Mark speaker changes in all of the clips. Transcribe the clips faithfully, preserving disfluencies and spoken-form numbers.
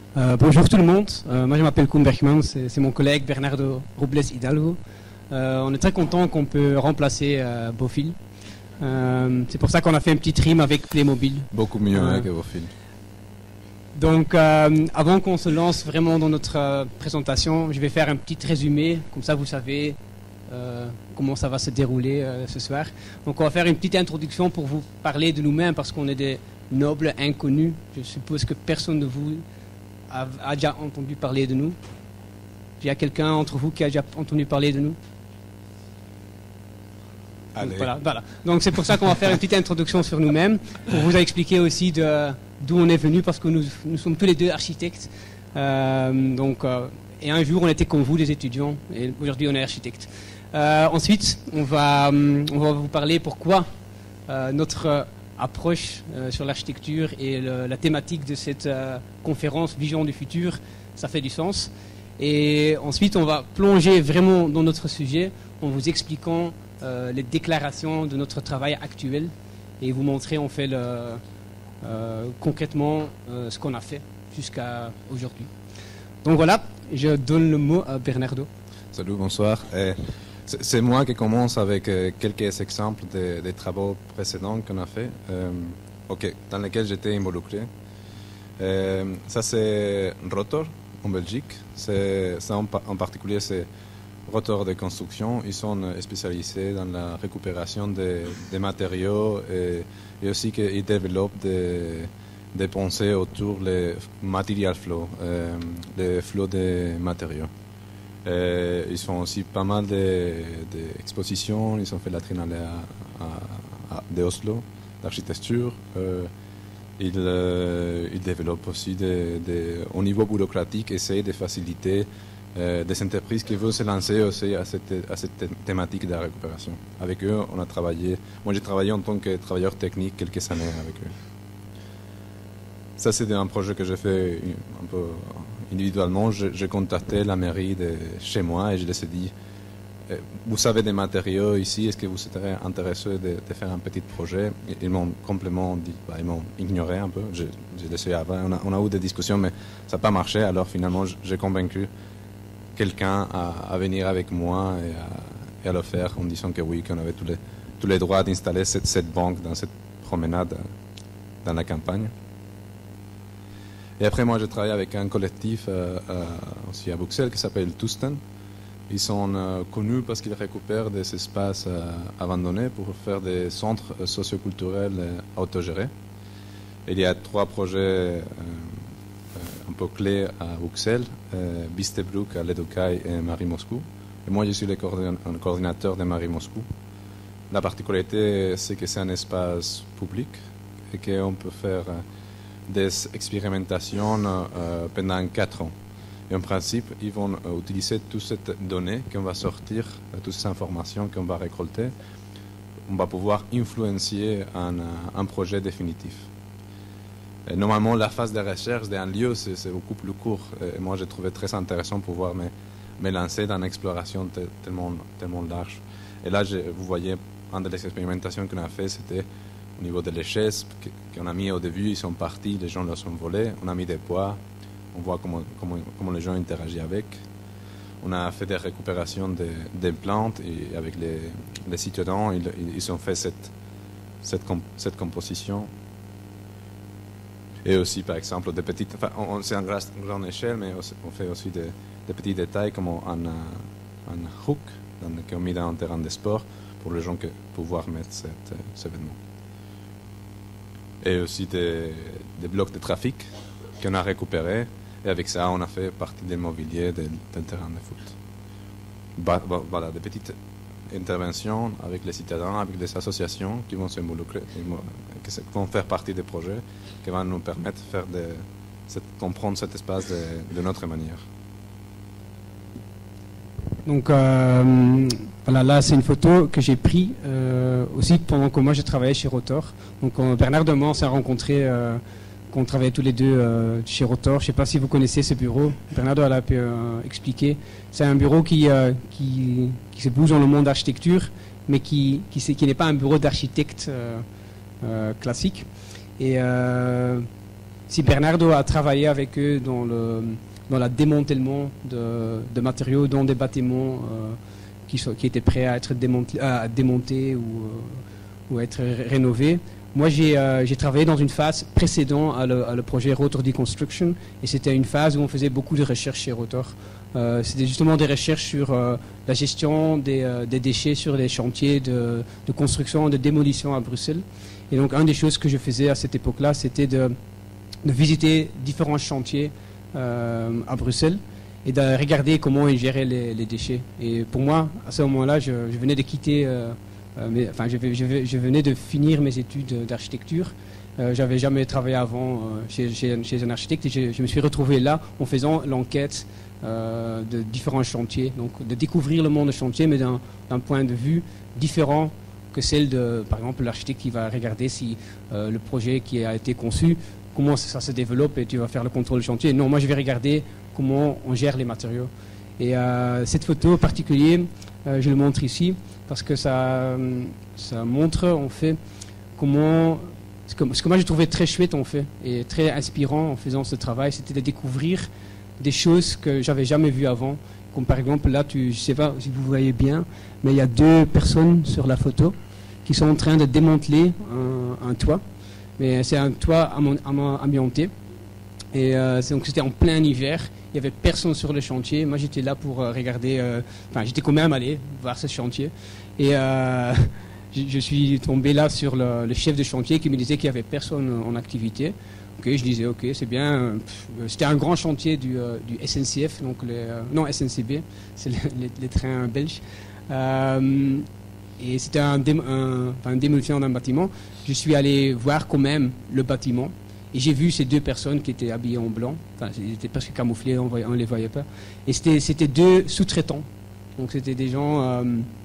Speaker 1: Euh, bonjour tout le monde, euh, moi je m'appelle Koen Bergman, c'est mon collègue Bernardo Robles Hidalgo. Euh, on est très content qu'on peut remplacer euh, Bofil. Euh, c'est pour ça qu'on a fait un petit trim avec Playmobil.
Speaker 2: Beaucoup mieux
Speaker 1: euh,
Speaker 2: hein, que Bofil.
Speaker 1: Donc euh, avant qu'on se lance vraiment dans notre euh, présentation, je vais faire un petit résumé, comme ça vous savez euh, comment ça va se dérouler euh, ce soir. Donc on va faire une petite introduction pour vous parler de nous-mêmes parce qu'on est des nobles inconnus. Je suppose que personne de vous a, a déjà entendu parler de nous. Il y a quelqu'un entre vous qui a déjà entendu parler de nous? Donc, voilà, voilà. Donc c'est pour ça qu'on va faire une petite introduction sur nous-mêmes, pour vous expliquer aussi d'où on est venu, parce que nous, nous sommes tous les deux architectes. Euh, donc, euh, et un jour on était comme vous, des étudiants, et aujourd'hui on est architectes. Euh, ensuite, on va, on va vous parler pourquoi euh, notre euh, approche euh, sur l'architecture et le, la thématique de cette euh, conférence Vision du futur, ça fait du sens. Et ensuite, on va plonger vraiment dans notre sujet en vous expliquant Euh, les déclarations de notre travail actuel et vous montrer en fait le, euh, concrètement euh, ce qu'on a fait jusqu'à aujourd'hui. Donc voilà, je donne le mot à Bernardo.
Speaker 2: Salut, bonsoir. C'est moi qui commence avec euh, quelques exemples des de travaux précédents qu'on a fait, euh, okay, dans lesquels j'étais involucré. Euh, ça c'est Rotor en Belgique. Ça en, en particulier c'est Rotor de construction. Ils sont spécialisés dans la récupération des, des matériaux et, et aussi qu'ils développent des, des pensées autour des material flow, euh, les flots de matériaux. Et ils font aussi pas mal d'expositions. Ils ont fait la Triennale à, à, à, de Oslo, d'architecture. Euh, ils, euh, ils développent aussi des, des, au niveau bureaucratique, essayent de faciliter Euh, des entreprises qui veulent se lancer aussi à cette, à cette thématique de la récupération. Avec eux, on a travaillé. Moi, j'ai travaillé en tant que travailleur technique quelques années avec eux. Ça, c'était un projet que j'ai fait un peu individuellement. J'ai contacté la mairie de chez moi et je les ai dit euh, vous avez des matériaux ici, est-ce que vous serez intéressé de, de faire un petit projet? Ils m'ont complètement dit, bah, ils m'ont ignoré un peu. Je, je les ai avant. On a, on a eu des discussions, mais ça n'a pas marché. Alors finalement, j'ai convaincu quelqu'un à, à venir avec moi et à, et à le faire en disant que oui, qu'on avait tous les, tous les droits d'installer cette, cette banque dans cette promenade dans la campagne. Et après, moi, je travaille avec un collectif euh, euh, aussi à Bruxelles qui s'appelle Tusten. Ils sont euh, connus parce qu'ils récupèrent des espaces euh, abandonnés pour faire des centres euh, socioculturels euh, autogérés. Et il y a trois projets euh, un peu clés à Bruxelles, euh, Bistebrook, à Ledokai et Marie Moscou. Et moi, je suis le coordinateur de Marie Moscou. La particularité, c'est que c'est un espace public et qu'on peut faire euh, des expérimentations euh, pendant quatre ans. Et en principe, ils vont euh, utiliser toutes ces données qu'on va sortir, euh, toutes ces informations qu'on va récolter. On va pouvoir influencer un, un projet définitif. Et normalement, la phase de recherche d'un lieu, c'est beaucoup plus court. Et moi, j'ai trouvé très intéressant pour pouvoir me, me lancer dans une exploration tellement, tellement large. Et là, je, vous voyez, une des expérimentations qu'on a fait, c'était au niveau de l'échelle qu'on a mis au début. Ils sont partis, les gens les ont volés. On a mis des poids. On voit comment, comment, comment les gens interagissent avec. On a fait des récupérations des, des plantes et avec les, les citoyens, ils, ils ont fait cette, cette, comp, cette composition. Et aussi, par exemple, des petites. Enfin, on, c'est en grande, grande échelle, mais aussi, on fait aussi des, des petits détails comme un, un hook qu'on a mis dans un terrain de sport pour les gens que pouvoir mettre cet, cet événement. Et aussi des, des blocs de trafic qu'on a récupérés. Et avec ça, on a fait partie des mobiliers d'un terrain de foot. Bah, bah, voilà, des petites interventions avec les citoyens, avec des associations qui vont s'involucrer, qui vont faire partie des projets, qui vont nous permettre de faire de, de comprendre cet espace de, de notre manière.
Speaker 1: Donc euh, voilà, là c'est une photo que j'ai prise euh, aussi pendant que moi je travaillais chez Rotor. Donc euh, Bernard Demant s'est rencontré. Euh, qu'on travaillait tous les deux euh, chez Rotor. Je ne sais pas si vous connaissez ce bureau. Bernardo a pu euh, expliquer. C'est un bureau qui, euh, qui, qui se bouge dans le monde d'architecture, mais qui, qui, qui n'est pas un bureau d'architecte euh, euh, classique. Et euh, si Bernardo a travaillé avec eux dans le dans le démantèlement de, de matériaux dans des bâtiments euh, qui, sont, qui étaient prêts à être démontés, à démonter ou, euh, ou à être ré rénovés. Moi, j'ai euh, travaillé dans une phase précédente à le, à le projet Rotor Deconstruction, et c'était une phase où on faisait beaucoup de recherches chez Rotor. Euh, c'était justement des recherches sur euh, la gestion des, euh, des déchets sur les chantiers de, de construction, de démolition à Bruxelles. Et donc, une des choses que je faisais à cette époque-là, c'était de, de visiter différents chantiers Euh, à Bruxelles et de regarder comment ils géraient les, les déchets. Et pour moi, à ce moment-là, je, je venais de quitter, euh, euh, mes, enfin, je, je, je venais de finir mes études d'architecture. Euh, J'avais jamais travaillé avant euh, chez, chez, chez un architecte et je, je me suis retrouvé là en faisant l'enquête euh, de différents chantiers. Donc, de découvrir le monde de chantier, mais d'un point de vue différent que celle de, par exemple, l'architecte qui va regarder si euh, le projet qui a été conçu, comment ça se développe et tu vas faire le contrôle du chantier. Non, moi je vais regarder comment on gère les matériaux. Et euh, cette photo en particulier, euh, je le montre ici parce que ça, ça montre en fait comment, ce que, ce que moi je trouvais très chouette en fait et très inspirant en faisant ce travail, c'était de découvrir des choses que j'avais jamais vues avant. Comme par exemple là, tu, je sais pas si vous voyez bien, mais il y a deux personnes sur la photo qui sont en train de démanteler un, un toit. Mais c'est un toit amianté. Et euh, donc c'était en plein hiver. Il n'y avait personne sur le chantier. Moi j'étais là pour euh, regarder. Euh, enfin, j'étais quand même allé voir ce chantier. Et euh, je, je suis tombé là sur le, le chef de chantier qui me disait qu'il n'y avait personne en activité. Ok, je disais ok, c'est bien. C'était un grand chantier du, euh, du S N C F, donc les, euh, non S N C B, c'est les, les, les trains belges. Euh, Et c'était un, dé, un, enfin, une démolition d'un bâtiment. Je suis allé voir quand même le bâtiment. Et j'ai vu ces deux personnes qui étaient habillées en blanc. Enfin, ils étaient presque camouflés, on ne les voyait pas. Et c'était deux sous-traitants. Donc c'était des gens... Euh,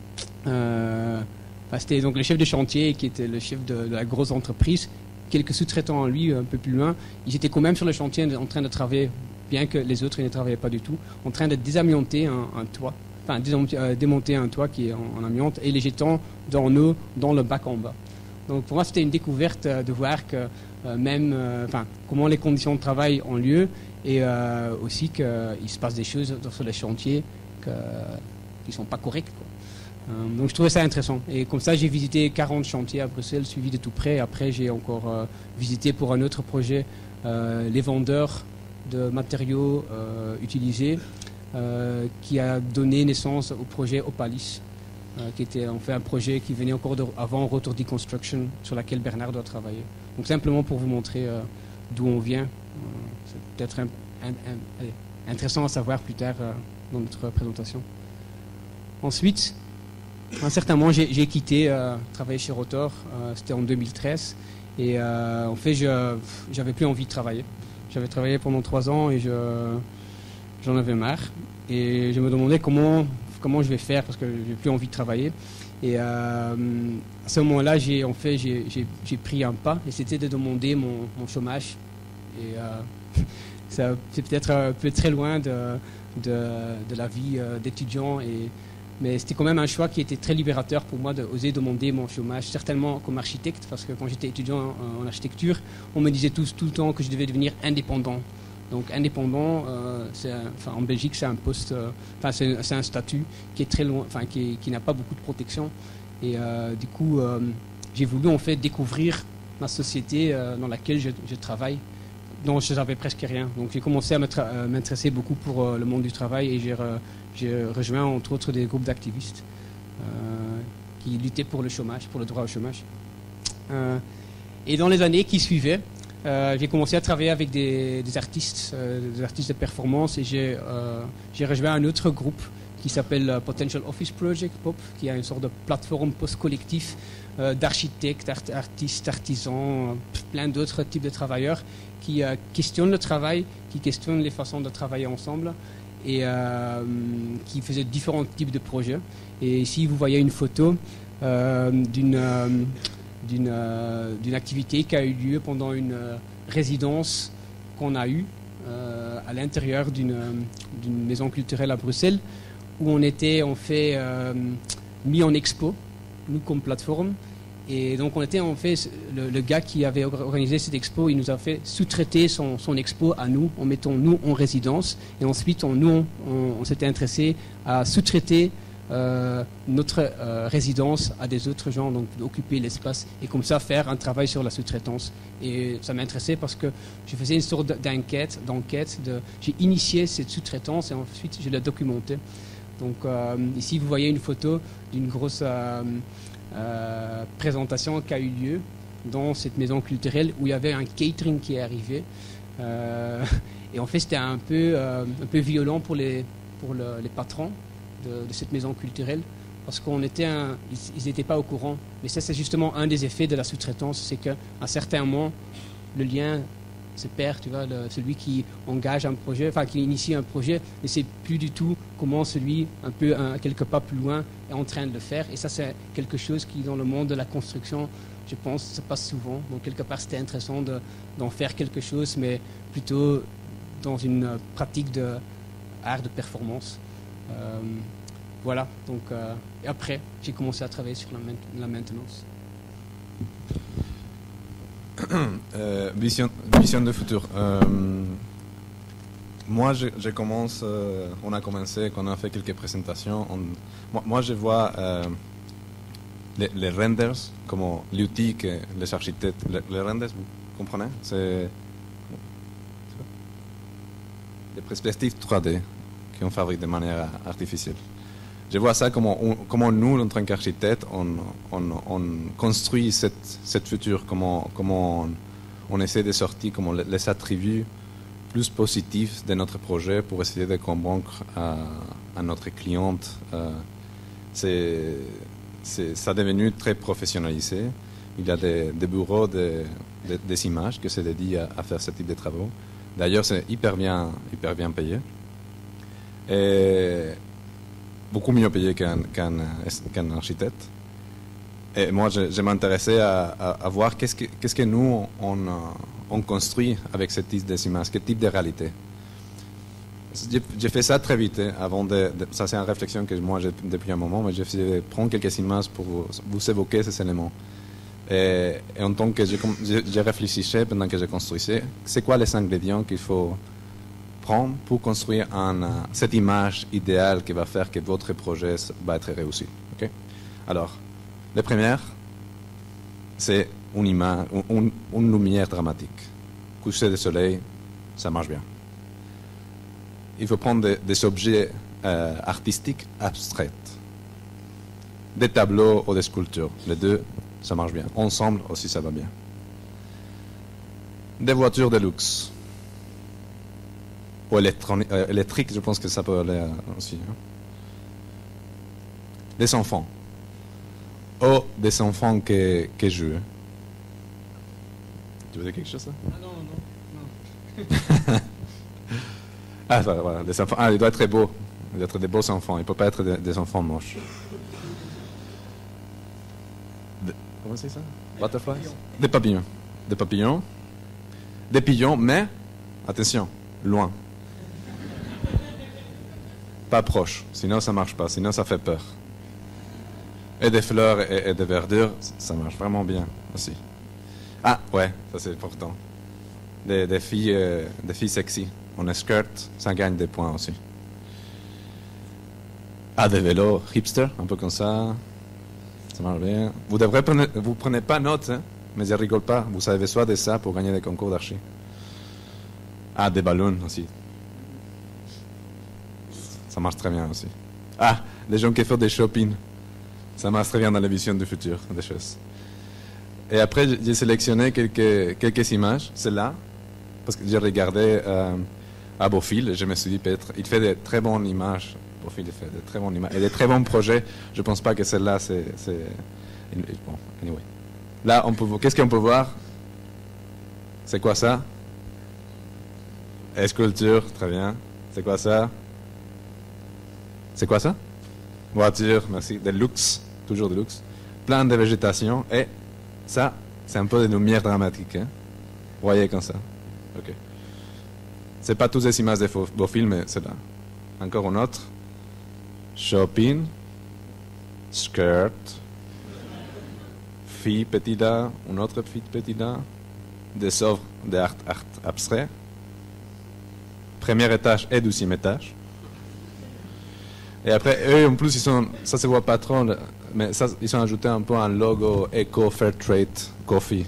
Speaker 1: euh, enfin, c'était donc le chef de chantier qui était le chef de, de la grosse entreprise. Quelques sous-traitants en lui, un peu plus loin. Ils étaient quand même sur le chantier en train de travailler, bien que les autres ne travaillaient pas du tout, en train de désamianter un, un toit. Enfin, démonter un toit qui est en, en amiante et les jetant dans l'eau, dans le bac en bas. Donc pour moi, c'était une découverte euh, de voir que euh, même, euh, enfin, comment les conditions de travail ont lieu et euh, aussi qu'il se passe des choses sur les chantiers que, qui ne sont pas correctes, quoi. Euh, donc je trouvais ça intéressant. Et comme ça, j'ai visité quarante chantiers à Bruxelles, suivi de tout près. Après, j'ai encore euh, visité pour un autre projet euh, les vendeurs de matériaux euh, utilisés. Euh, qui a donné naissance au projet Opalis, euh, qui était en fait un projet qui venait encore de, avant Rotor Deconstruction, sur laquelle Bernard doit travailler. Donc simplement pour vous montrer euh, d'où on vient. Euh, c'est peut-être un, un, un, allez, intéressant à savoir plus tard euh, dans notre présentation. Ensuite, à un certain moment, j'ai quitté euh, travailler chez Rotor, euh, c'était en deux mille treize, et euh, en fait, je j'avais plus envie de travailler. J'avais travaillé pendant trois ans et je... J'en avais marre et je me demandais comment, comment je vais faire parce que j'ai plus envie de travailler. Et euh, à ce moment-là, j'ai en fait j'ai pris un pas et c'était de demander mon, mon chômage. Et euh, c'est peut-être un peu très loin de, de, de la vie euh, d'étudiant, et mais c'était quand même un choix qui était très libérateur pour moi d'oser demander mon chômage, certainement comme architecte, parce que quand j'étais étudiant en, en architecture, on me disait tout, tout le temps que je devais devenir indépendant. Donc indépendant, euh, enfin, en Belgique, c'est un poste, euh, enfin, c'est un statut qui est très loin, enfin, qui, qui n'a pas beaucoup de protection. Et euh, du coup, euh, j'ai voulu en fait découvrir ma société euh, dans laquelle je, je travaille, dont je savais presque rien. Donc j'ai commencé à m'intéresser beaucoup pour euh, le monde du travail et j'ai re, rejoint entre autres des groupes d'activistes euh, qui luttaient pour le chômage, pour le droit au chômage. Euh, et dans les années qui suivaient, Euh, j'ai commencé à travailler avec des, des artistes, euh, des artistes de performance, et j'ai euh, rejoint un autre groupe qui s'appelle euh, Potential Office Project, P O P, qui a une sorte de plateforme post-collectif euh, d'architectes, art artistes, artisans, euh, plein d'autres types de travailleurs qui euh, questionnent le travail, qui questionnent les façons de travailler ensemble et euh, qui faisaient différents types de projets. Et ici, vous voyez une photo euh, d'une... Euh, d'une euh, d'une activité qui a eu lieu pendant une euh, résidence qu'on a eue euh, à l'intérieur d'une d'une maison culturelle à Bruxelles, où on était en fait euh, mis en expo, nous comme plateforme, Et donc on était en fait, le, le gars qui avait organisé cette expo, il nous a fait sous-traiter son, son expo à nous, en mettant nous en résidence. Et ensuite, on, nous, on, on s'était intéressé à sous-traiter euh, notre euh, résidence à des autres gens, donc occuper l'espace et comme ça faire un travail sur la sous-traitance. Et ça m'intéressait parce que je faisais une sorte d'enquête, d'enquête de, j'ai initié cette sous-traitance et ensuite je l'ai documentée. Donc euh, ici, vous voyez une photo d'une grosse... Euh, Euh, présentation qui a eu lieu dans cette maison culturelle où il y avait un catering qui est arrivé. Euh, et en fait, c'était un peu, euh, un peu violent pour les, pour le, les patrons de, de cette maison culturelle parce qu'on était un, ils n'étaient pas au courant. Mais ça, c'est justement un des effets de la sous-traitance, c'est qu'à un certain moment, le lien se perd, tu vois, le, celui qui engage un projet, enfin qui initie un projet, ne sait plus du tout comment celui, un peu, un, quelques pas plus loin, est en train de le faire. Et ça, c'est quelque chose qui, dans le monde de la construction, je pense, se passe souvent. Donc, quelque part, c'était intéressant de, d'en faire quelque chose, mais plutôt dans une pratique de art de performance. Euh, voilà. Donc, euh, et après, j'ai commencé à travailler sur la, main- la maintenance.
Speaker 2: Euh, vision, vision de futur. Euh, moi, je, je commence, euh, on a commencé, quand on a fait quelques présentations. On, moi, moi, je vois euh, les, les renders comme l'outil que les architectes. Les, les renders, vous comprenez? C'est des perspectives trois D qu'on fabrique de manière artificielle. Je vois ça comme, on, comment nous, en tant qu'architectes, on, on, on construit cette, cette future, comment, comment on, on essaie de sortir comment les attributs plus positifs de notre projet pour essayer de convaincre à, à notre cliente. Euh, c'est, c'est, ça est devenu très professionnalisé. Il y a des, des bureaux, de, de, des images que c'est dédié à, à faire ce type de travaux. D'ailleurs, c'est hyper bien, hyper bien payé. Et beaucoup mieux payé qu'un, qu'un, qu'un architecte. Et moi, je, je m'intéressais à, à, à voir qu'est-ce que, qu'est-ce que nous, on, on construit avec ce type d'images, quel type de réalité. J'ai, j'ai fait ça très vite, avant de, de, ça c'est une réflexion que moi j'ai depuis un moment, mais j'ai fait prendre quelques images pour vous, vous évoquer ces éléments. Et, et en tant que je, je, je réfléchissais pendant que je construisais, c'est quoi les ingrédients qu'il faut prendre pour construire un, uh, cette image idéale qui va faire que votre projet va être réussi. Okay? Alors, la première, c'est une, image, une, une lumière dramatique. Coucher de soleil, ça marche bien. Il faut prendre des, des objets euh, artistiques abstraits. Des tableaux ou des sculptures. Les deux, ça marche bien. Ensemble aussi, ça va bien. Des voitures de luxe. Ou euh, électrique, je pense que ça peut aller euh, aussi. Hein. Des enfants. Ou des enfants qui, qui jouent. Tu veux dire quelque chose, là?
Speaker 1: Ah non, non, non.
Speaker 2: Ah, voilà, voilà, des enfants. Ah, il doit être très beau. Il doit être des beaux enfants. Il ne peut pas être des, des enfants moches. De, comment c'est ça? Butterflies? Des papillons. Des papillons. Des pigeons, mais, attention, loin. Pas proche, sinon ça marche pas, sinon ça fait peur. Et des fleurs et, et des verdures, ça marche vraiment bien aussi. Ah, ouais, ça c'est important. Des, des filles, euh, des filles sexy. On est skirt, ça gagne des points aussi. Ah, des vélos hipster, un peu comme ça. Ça marche bien. Vous devrez prendre, vous prenez pas note, hein, mais je rigole pas. Vous avez besoin de ça pour gagner des concours d'archi. Ah, des ballons aussi. Ça marche très bien aussi. Ah, les gens qui font des shopping. Ça marche très bien dans la vision du futur, des choses. Et après, j'ai sélectionné quelques, quelques images. Celle-là, parce que j'ai regardé euh, à Beaufil et je me suis dit, peut-être, il fait de très bonnes images. Beaufil, il fait de très bonnes images. Et de très bons projets. Je ne pense pas que celle-là, c'est... c'est... Bon, anyway. Là, on peut, qu'est-ce qu'on peut voir? C'est quoi ça? Sculpture, très bien. C'est quoi ça? C'est quoi ça? Voiture, merci. De luxe, toujours de luxe. Plein de végétation. Et ça, c'est un peu de lumière dramatique. Hein? Vous voyez comme ça. Ok. C'est pas toutes les images de beaux films, mais c'est là. Encore une autre. Shopping. Skirt. fille petite là, une autre fille petite là, des œuvres d'art art abstrait. Premier étage et deuxième étage. Et après, eux, en plus, ils sont, ça se voit pas trop, mais ça, ils ont ajouté un peu un logo Eco Fair Trade Coffee.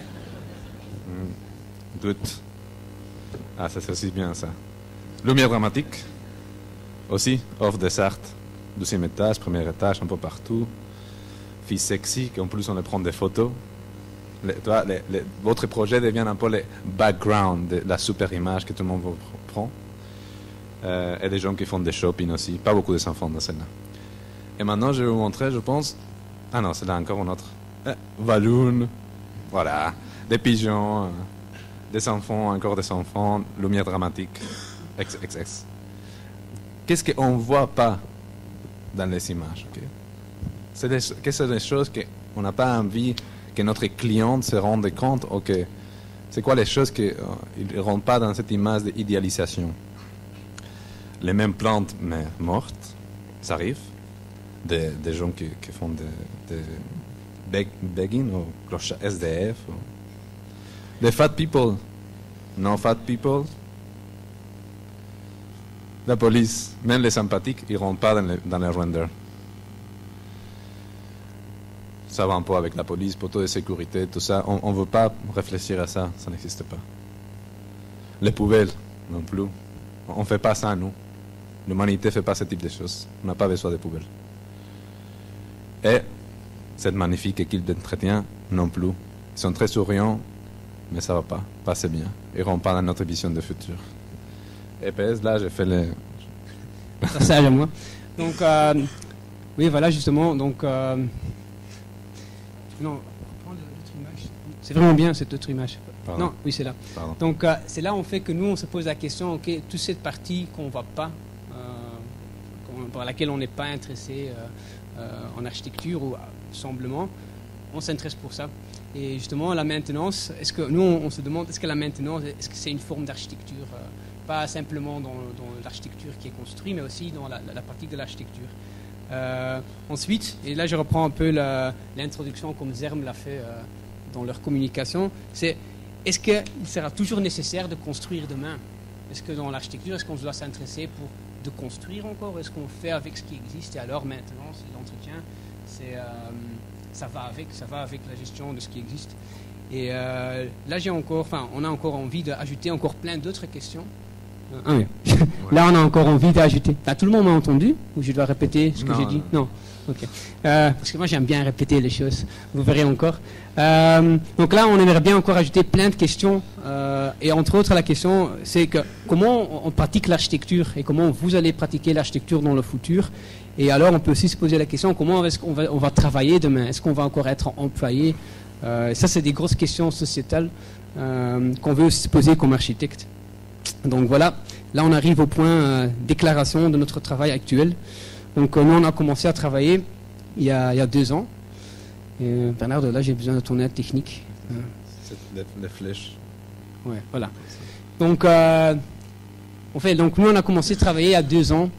Speaker 2: Mm. Good. Ah, ça c'est aussi bien ça. Lumière dramatique. Aussi, offre des arts. Deuxième étage, premier étage, un peu partout. Fille sexy, qu'en plus on les prend des photos. Les, tu vois, les, les, votre projet devient un peu le background de la super image que tout le monde prend. Euh, et des gens qui font des shopping aussi. Pas beaucoup des enfants dans celle-là. Et maintenant, je vais vous montrer, je pense... Ah non, c'est là encore une autre. Euh, Balloon. Voilà. Des pigeons. Euh, des enfants, encore des enfants. Lumière dramatique. X X X. Qu'est-ce qu'on ne voit pas dans les images, okay? C'est des, que c'est des choses qu'on n'a pas envie que notre client se rende compte. Okay. C'est quoi les choses qu'ils euh, ne rendent pas dans cette image d'idéalisation? Les mêmes plantes, mais mortes, ça arrive. Des, des gens qui, qui font des, des beg, begging ou clochard S D F. Ou... Des fat people, non fat people. La police, même les sympathiques, ils ne rentrent pas dans les, dans les renders. Ça va un peu avec la police, poteau de sécurité, tout ça. On ne veut pas réfléchir à ça, ça n'existe pas. Les poubelles, non plus. On ne fait pas ça, nous. L'humanité ne fait pas ce type de choses. On n'a pas besoin de poubelles. Et cette magnifique équipe d'entretien, non plus. Ils sont très souriants, mais ça ne va pas. Pas assez bien. Ils ne rentrent pas dans notre vision de futur. Et P S, là, j'ai fait les...
Speaker 1: Ça à moi. Donc, euh, oui, voilà, justement. Donc, euh, non, prends l'autre image. C'est vraiment bien, cette autre image. Pardon. Non, oui, c'est là. Pardon. Donc, euh, c'est là, en fait, que nous, on se pose la question, OK, toute cette partie qu'on ne voit pas, euh, par laquelle on n'est pas intéressé euh, euh, en architecture ou semblement, on s'intéresse pour ça. Et justement, la maintenance, est-ce que nous, on, on se demande, est-ce que la maintenance, est-ce que c'est une forme d'architecture euh, pas simplement dans, dans l'architecture qui est construite, mais aussi dans la, la, la pratique de l'architecture. Euh, ensuite, et là je reprends un peu la, l'introduction comme Zerm l'a fait euh, dans leur communication, c'est est-ce qu'il sera toujours nécessaire de construire demain? Est-ce que dans l'architecture, est-ce qu'on doit s'intéresser pour de construire encore? Est-ce qu'on fait avec ce qui existe? Et alors maintenant, c'est l'entretien, c'est, euh, ça va avec, ça va avec la gestion de ce qui existe. Et euh, là, j'ai encore, enfin, on a encore envie d'ajouter encore plein d'autres questions. Ah oui. Là, on a encore envie d'ajouter. Là, tout le monde m'a entendu? Ou je dois répéter ce que non, j'ai dit? Non. Ok. Euh, parce que moi, j'aime bien répéter les choses. Vous verrez encore. Euh, donc là, on aimerait bien encore ajouter plein de questions. Euh, et entre autres, la question, c'est que comment on pratique l'architecture et comment vous allez pratiquer l'architecture dans le futur. Et alors, on peut aussi se poser la question, comment est-ce qu'on va, on va travailler demain? Est-ce qu'on va encore être employé? euh, Ça, c'est des grosses questions sociétales euh, qu'on veut aussi se poser comme architecte. Donc voilà, là on arrive au point euh, déclaration de notre travail actuel. Donc euh, nous on a commencé à travailler il y a, il y a deux ans. Et, euh, Bernard, là j'ai besoin de ton aide technique. Euh.
Speaker 2: C'est les, les flèches.
Speaker 1: Ouais, voilà. Donc, euh, on fait, donc nous on a commencé à travailler il y a deux ans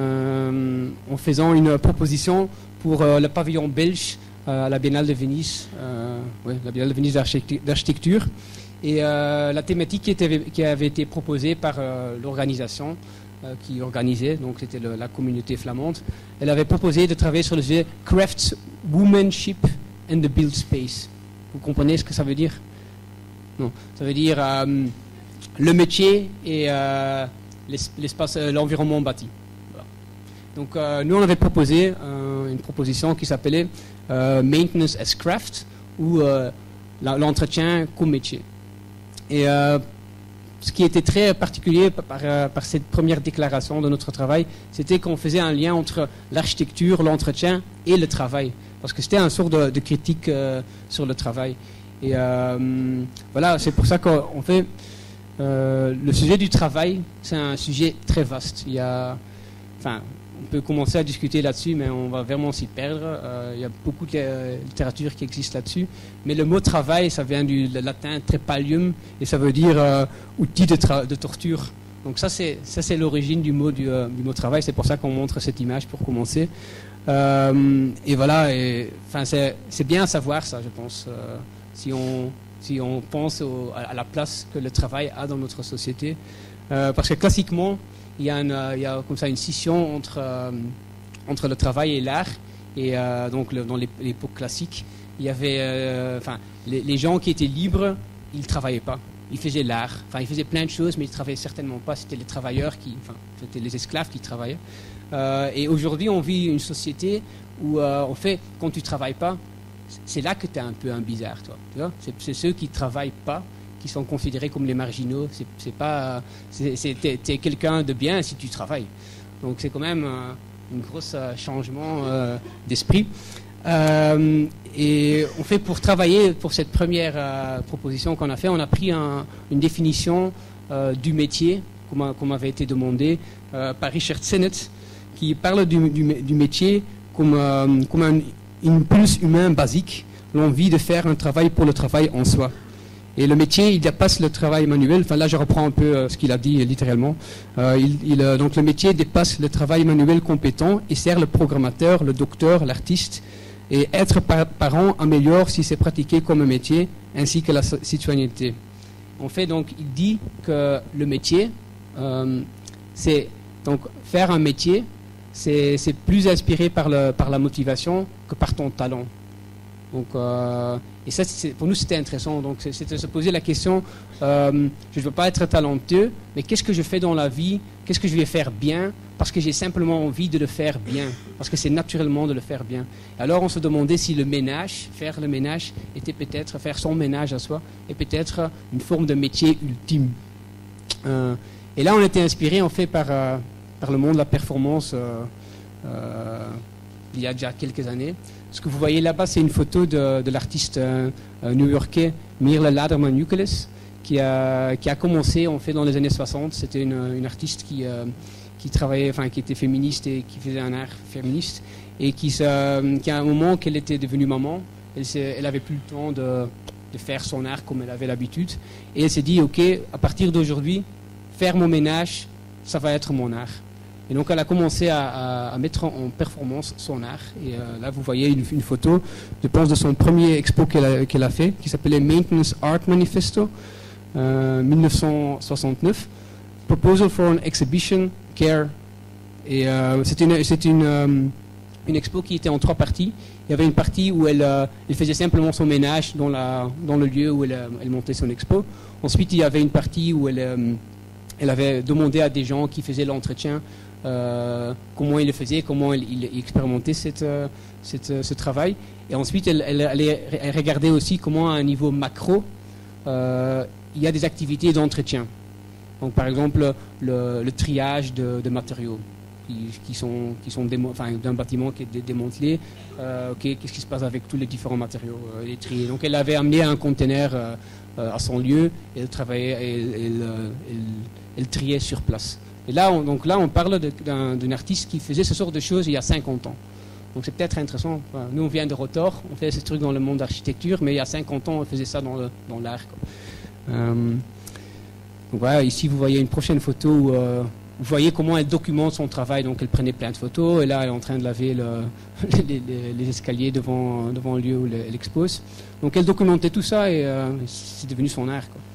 Speaker 1: euh, en faisant une proposition pour euh, le pavillon belge euh, à la Biennale de Venise, euh, ouais, la Biennale de Venise d'architecture. Et euh, la thématique qui, était, qui avait été proposée par euh, l'organisation euh, qui organisait, donc c'était le, la communauté flamande, elle avait proposé de travailler sur le sujet Craftswomanship and the Built Space. Vous comprenez ce que ça veut dire? Non, ça veut dire euh, le métier et euh, l'espace, euh, l'environnement bâti. Voilà. Donc euh, nous on avait proposé euh, une proposition qui s'appelait euh, Maintenance as Craft ou euh, l'entretien comme métier. Et euh, ce qui était très particulier par, par, par cette première déclaration de notre travail, c'était qu'on faisait un lien entre l'architecture, l'entretien et le travail. Parce que c'était un sort de, de critique euh, sur le travail. Et euh, voilà, c'est pour ça qu'on fait... Euh, le sujet du travail, c'est un sujet très vaste. Il y a... Enfin, on peut commencer à discuter là-dessus, mais on va vraiment s'y perdre. Euh, il y a beaucoup de littérature qui existe là-dessus. Mais le mot travail, ça vient du latin trepalium, et ça veut dire euh, outil de, tra- de torture. Donc ça, c'est, ça, c'est l'origine du mot, du, euh, du mot travail. C'est pour ça qu'on montre cette image pour commencer. Euh, et voilà, et, enfin, c'est, c'est bien à savoir ça, je pense, euh, si on, si on pense au, à, à la place que le travail a dans notre société. Euh, parce que classiquement, il y a, une, il y a comme ça une scission entre, euh, entre le travail et l'art. Et euh, donc, le, dans l'époque classique, il y avait, euh, enfin, les, les gens qui étaient libres, ils ne travaillaient pas. Ils faisaient l'art. Enfin, ils faisaient plein de choses, mais ils ne travaillaient certainement pas. C'était les travailleurs qui, enfin, c'était les esclaves qui travaillaient. Euh, et aujourd'hui, on vit une société où, euh, en fait, quand tu ne travailles pas, c'est là que tu es un peu un bizarre, toi. Tu vois, c'est, c'est ceux qui ne travaillent pas qui sont considérés comme les marginaux. C'est, c'est pas, c'est, c'est, t'es, t'es quelqu'un de bien si tu travailles. Donc, c'est quand même euh, un gros euh, changement euh, d'esprit. Euh, et on fait pour travailler pour cette première euh, proposition qu'on a fait, on a pris un, une définition euh, du métier, comme, comme avait été demandé euh, par Richard Sennett, qui parle du, du, du métier comme, euh, comme un impulse humain basique, l'envie de faire un travail pour le travail en soi. Et le métier, il dépasse le travail manuel. Enfin là, je reprends un peu euh, ce qu'il a dit euh, littéralement. Euh, il, il, euh, donc le métier dépasse le travail manuel compétent et sert le programmateur, le docteur, l'artiste. Et être par, parent améliore si c'est pratiqué comme un métier, ainsi que la citoyenneté. En fait, donc, il dit que le métier, euh, c'est donc faire un métier, c'est, c'est plus inspiré par, le, par la motivation que par ton talent. Donc, euh, et ça, c'est, pour nous, c'était intéressant. Donc, c'était de se poser la question, euh, je ne veux pas être talentueux, mais qu'est-ce que je fais dans la vie? Qu'est-ce que je vais faire bien? Parce que j'ai simplement envie de le faire bien. Parce que c'est naturellement de le faire bien. Alors, on se demandait si le ménage, faire le ménage, était peut-être faire son ménage à soi, et peut-être une forme de métier ultime. Euh, et là, on était inspiré, en fait, par, euh, par le monde de la performance euh, euh, il y a déjà quelques années. Ce que vous voyez là-bas, c'est une photo de, de l'artiste euh, new-yorkais Mirle Laderman-Yukeles, qui a, qui a commencé en fait dans les années soixante. C'était une, une artiste qui, euh, qui travaillait, enfin qui était féministe et qui faisait un art féministe, et qui, se, qui à un moment qu'elle était devenue maman, elle, elle avait plus le temps de, de faire son art comme elle avait l'habitude, et elle s'est dit ok, à partir d'aujourd'hui, faire mon ménage, ça va être mon art. Et donc elle a commencé à, à, à mettre en, en performance son art. Et euh, là vous voyez une, une photo, je pense, de son premier expo qu'elle a, qu'elle a fait, qui s'appelait Maintenance Art Manifesto, euh, dix-neuf cent soixante-neuf, Proposal for an Exhibition, Care. Et euh, c'était une, c'était une, euh, une expo qui était en trois parties. Il y avait une partie où elle, euh, elle faisait simplement son ménage dans, la, dans le lieu où elle, elle montait son expo. Ensuite il y avait une partie où elle, euh, elle avait demandé à des gens qui faisaient l'entretien Euh, comment il le faisait, comment il, il expérimentait cette, euh, cette, euh, ce travail. Et ensuite, elle, elle, elle regardait aussi comment, à un niveau macro, euh, il y a des activités d'entretien. Donc, par exemple, le, le triage de, de matériaux qui, qui sont, qui sont démo, enfin, d'un bâtiment qui est démantelé. Euh, okay, qu'est-ce qui se passe avec tous les différents matériaux, euh, les trier. Donc, elle avait amené un conteneur euh, euh, à son lieu et elle travaillait, et elle, elle, elle, elle triait sur place. Et là, on, donc là, on parle de, d'un, d'un artiste qui faisait ce genre de choses il y a cinquante ans. Donc c'est peut-être intéressant. Enfin, nous, on vient de Rotor, on fait ces trucs dans le monde d'architecture, mais il y a cinquante ans, on faisait ça dans, le, dans l'art. Quoi. Euh, donc voilà, ici, vous voyez une prochaine photo où euh, vous voyez comment elle documente son travail. Donc elle prenait plein de photos, et là, elle est en train de laver le, les, les, les escaliers devant, devant le lieu où elle expose. Donc elle documentait tout ça, et euh, c'est devenu son art. Quoi.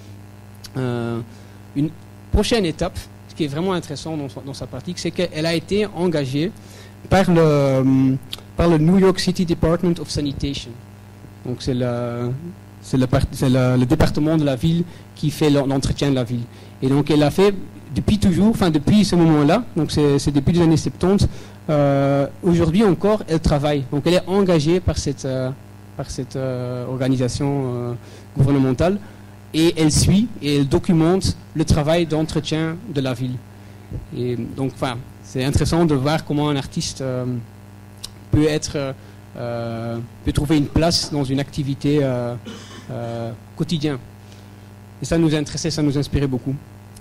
Speaker 1: Euh, une prochaine étape, qui est vraiment intéressant dans, dans sa pratique, c'est qu'elle a été engagée par le, par le New York City Department of Sanitation. Donc c'est, le, c'est, le, c'est le, le département de la ville qui fait l'entretien de la ville. Et donc elle a fait depuis toujours, enfin depuis ce moment-là, donc c'est, c'est depuis les années soixante-dix, euh, aujourd'hui encore, elle travaille. Donc elle est engagée par cette, euh, par cette euh, organisation euh, gouvernementale. Et elle suit et elle documente le travail d'entretien de la ville. Et donc, enfin, c'est intéressant de voir comment un artiste euh, peut être, euh, peut trouver une place dans une activité euh, euh, quotidienne. Et ça nous intéressait, ça nous inspirait beaucoup.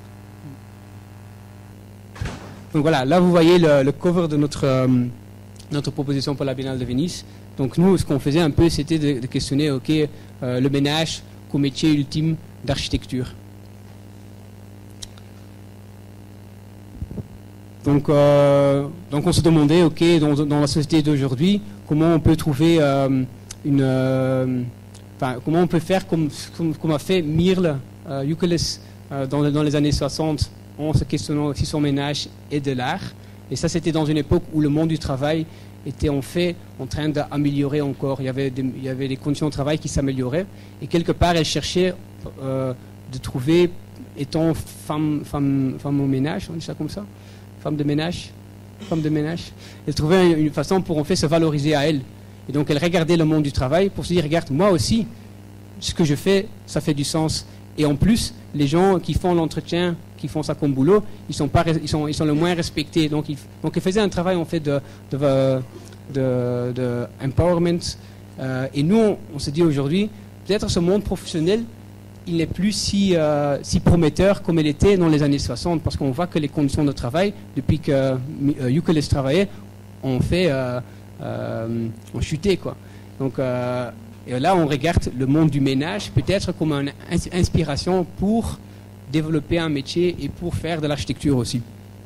Speaker 1: Donc voilà, là vous voyez le, le cover de notre, euh, notre proposition pour la Biennale de Venise. Donc nous, ce qu'on faisait un peu, c'était de, de questionner, ok, euh, le ménage comme métier ultime d'architecture. Donc, euh, donc on se demandait, ok, dans, dans la société d'aujourd'hui, comment on peut trouver euh, une, euh, enfin, comment on peut faire comme, comme, comme a fait Mirle euh, Youkeles euh, dans, dans les années soixante, en se questionnant aussi son ménage et de l'art. Et ça, c'était dans une époque où le monde du travail était en fait en train d'améliorer encore. Il y avait des, il y avait des conditions de travail qui s'amélioraient. Et quelque part, elle cherchait euh, de trouver, étant femme, femme, femme au ménage, on dit ça comme ça, femme de ménage, femme de ménage, elle trouvait une façon pour en fait se valoriser à elle. Et donc elle regardait le monde du travail pour se dire, regarde, moi aussi, ce que je fais, ça fait du sens. Et en plus, les gens qui font l'entretien, qui font ça comme boulot, ils sont, pas, ils sont, ils sont le moins respectés. Donc ils, donc ils faisaient un travail en fait de, de, de, de empowerment. Euh, et nous, on, on se dit aujourd'hui, peut-être ce monde professionnel, il n'est plus si, euh, si prometteur comme il était dans les années soixante, parce qu'on voit que les conditions de travail, depuis que euh, Youkeles travaillait, ont fait, euh, euh, ont chuté, quoi. Donc, euh, et là, on regarde le monde du ménage peut-être comme une inspiration pour développer un métier et pour faire de l'architecture aussi.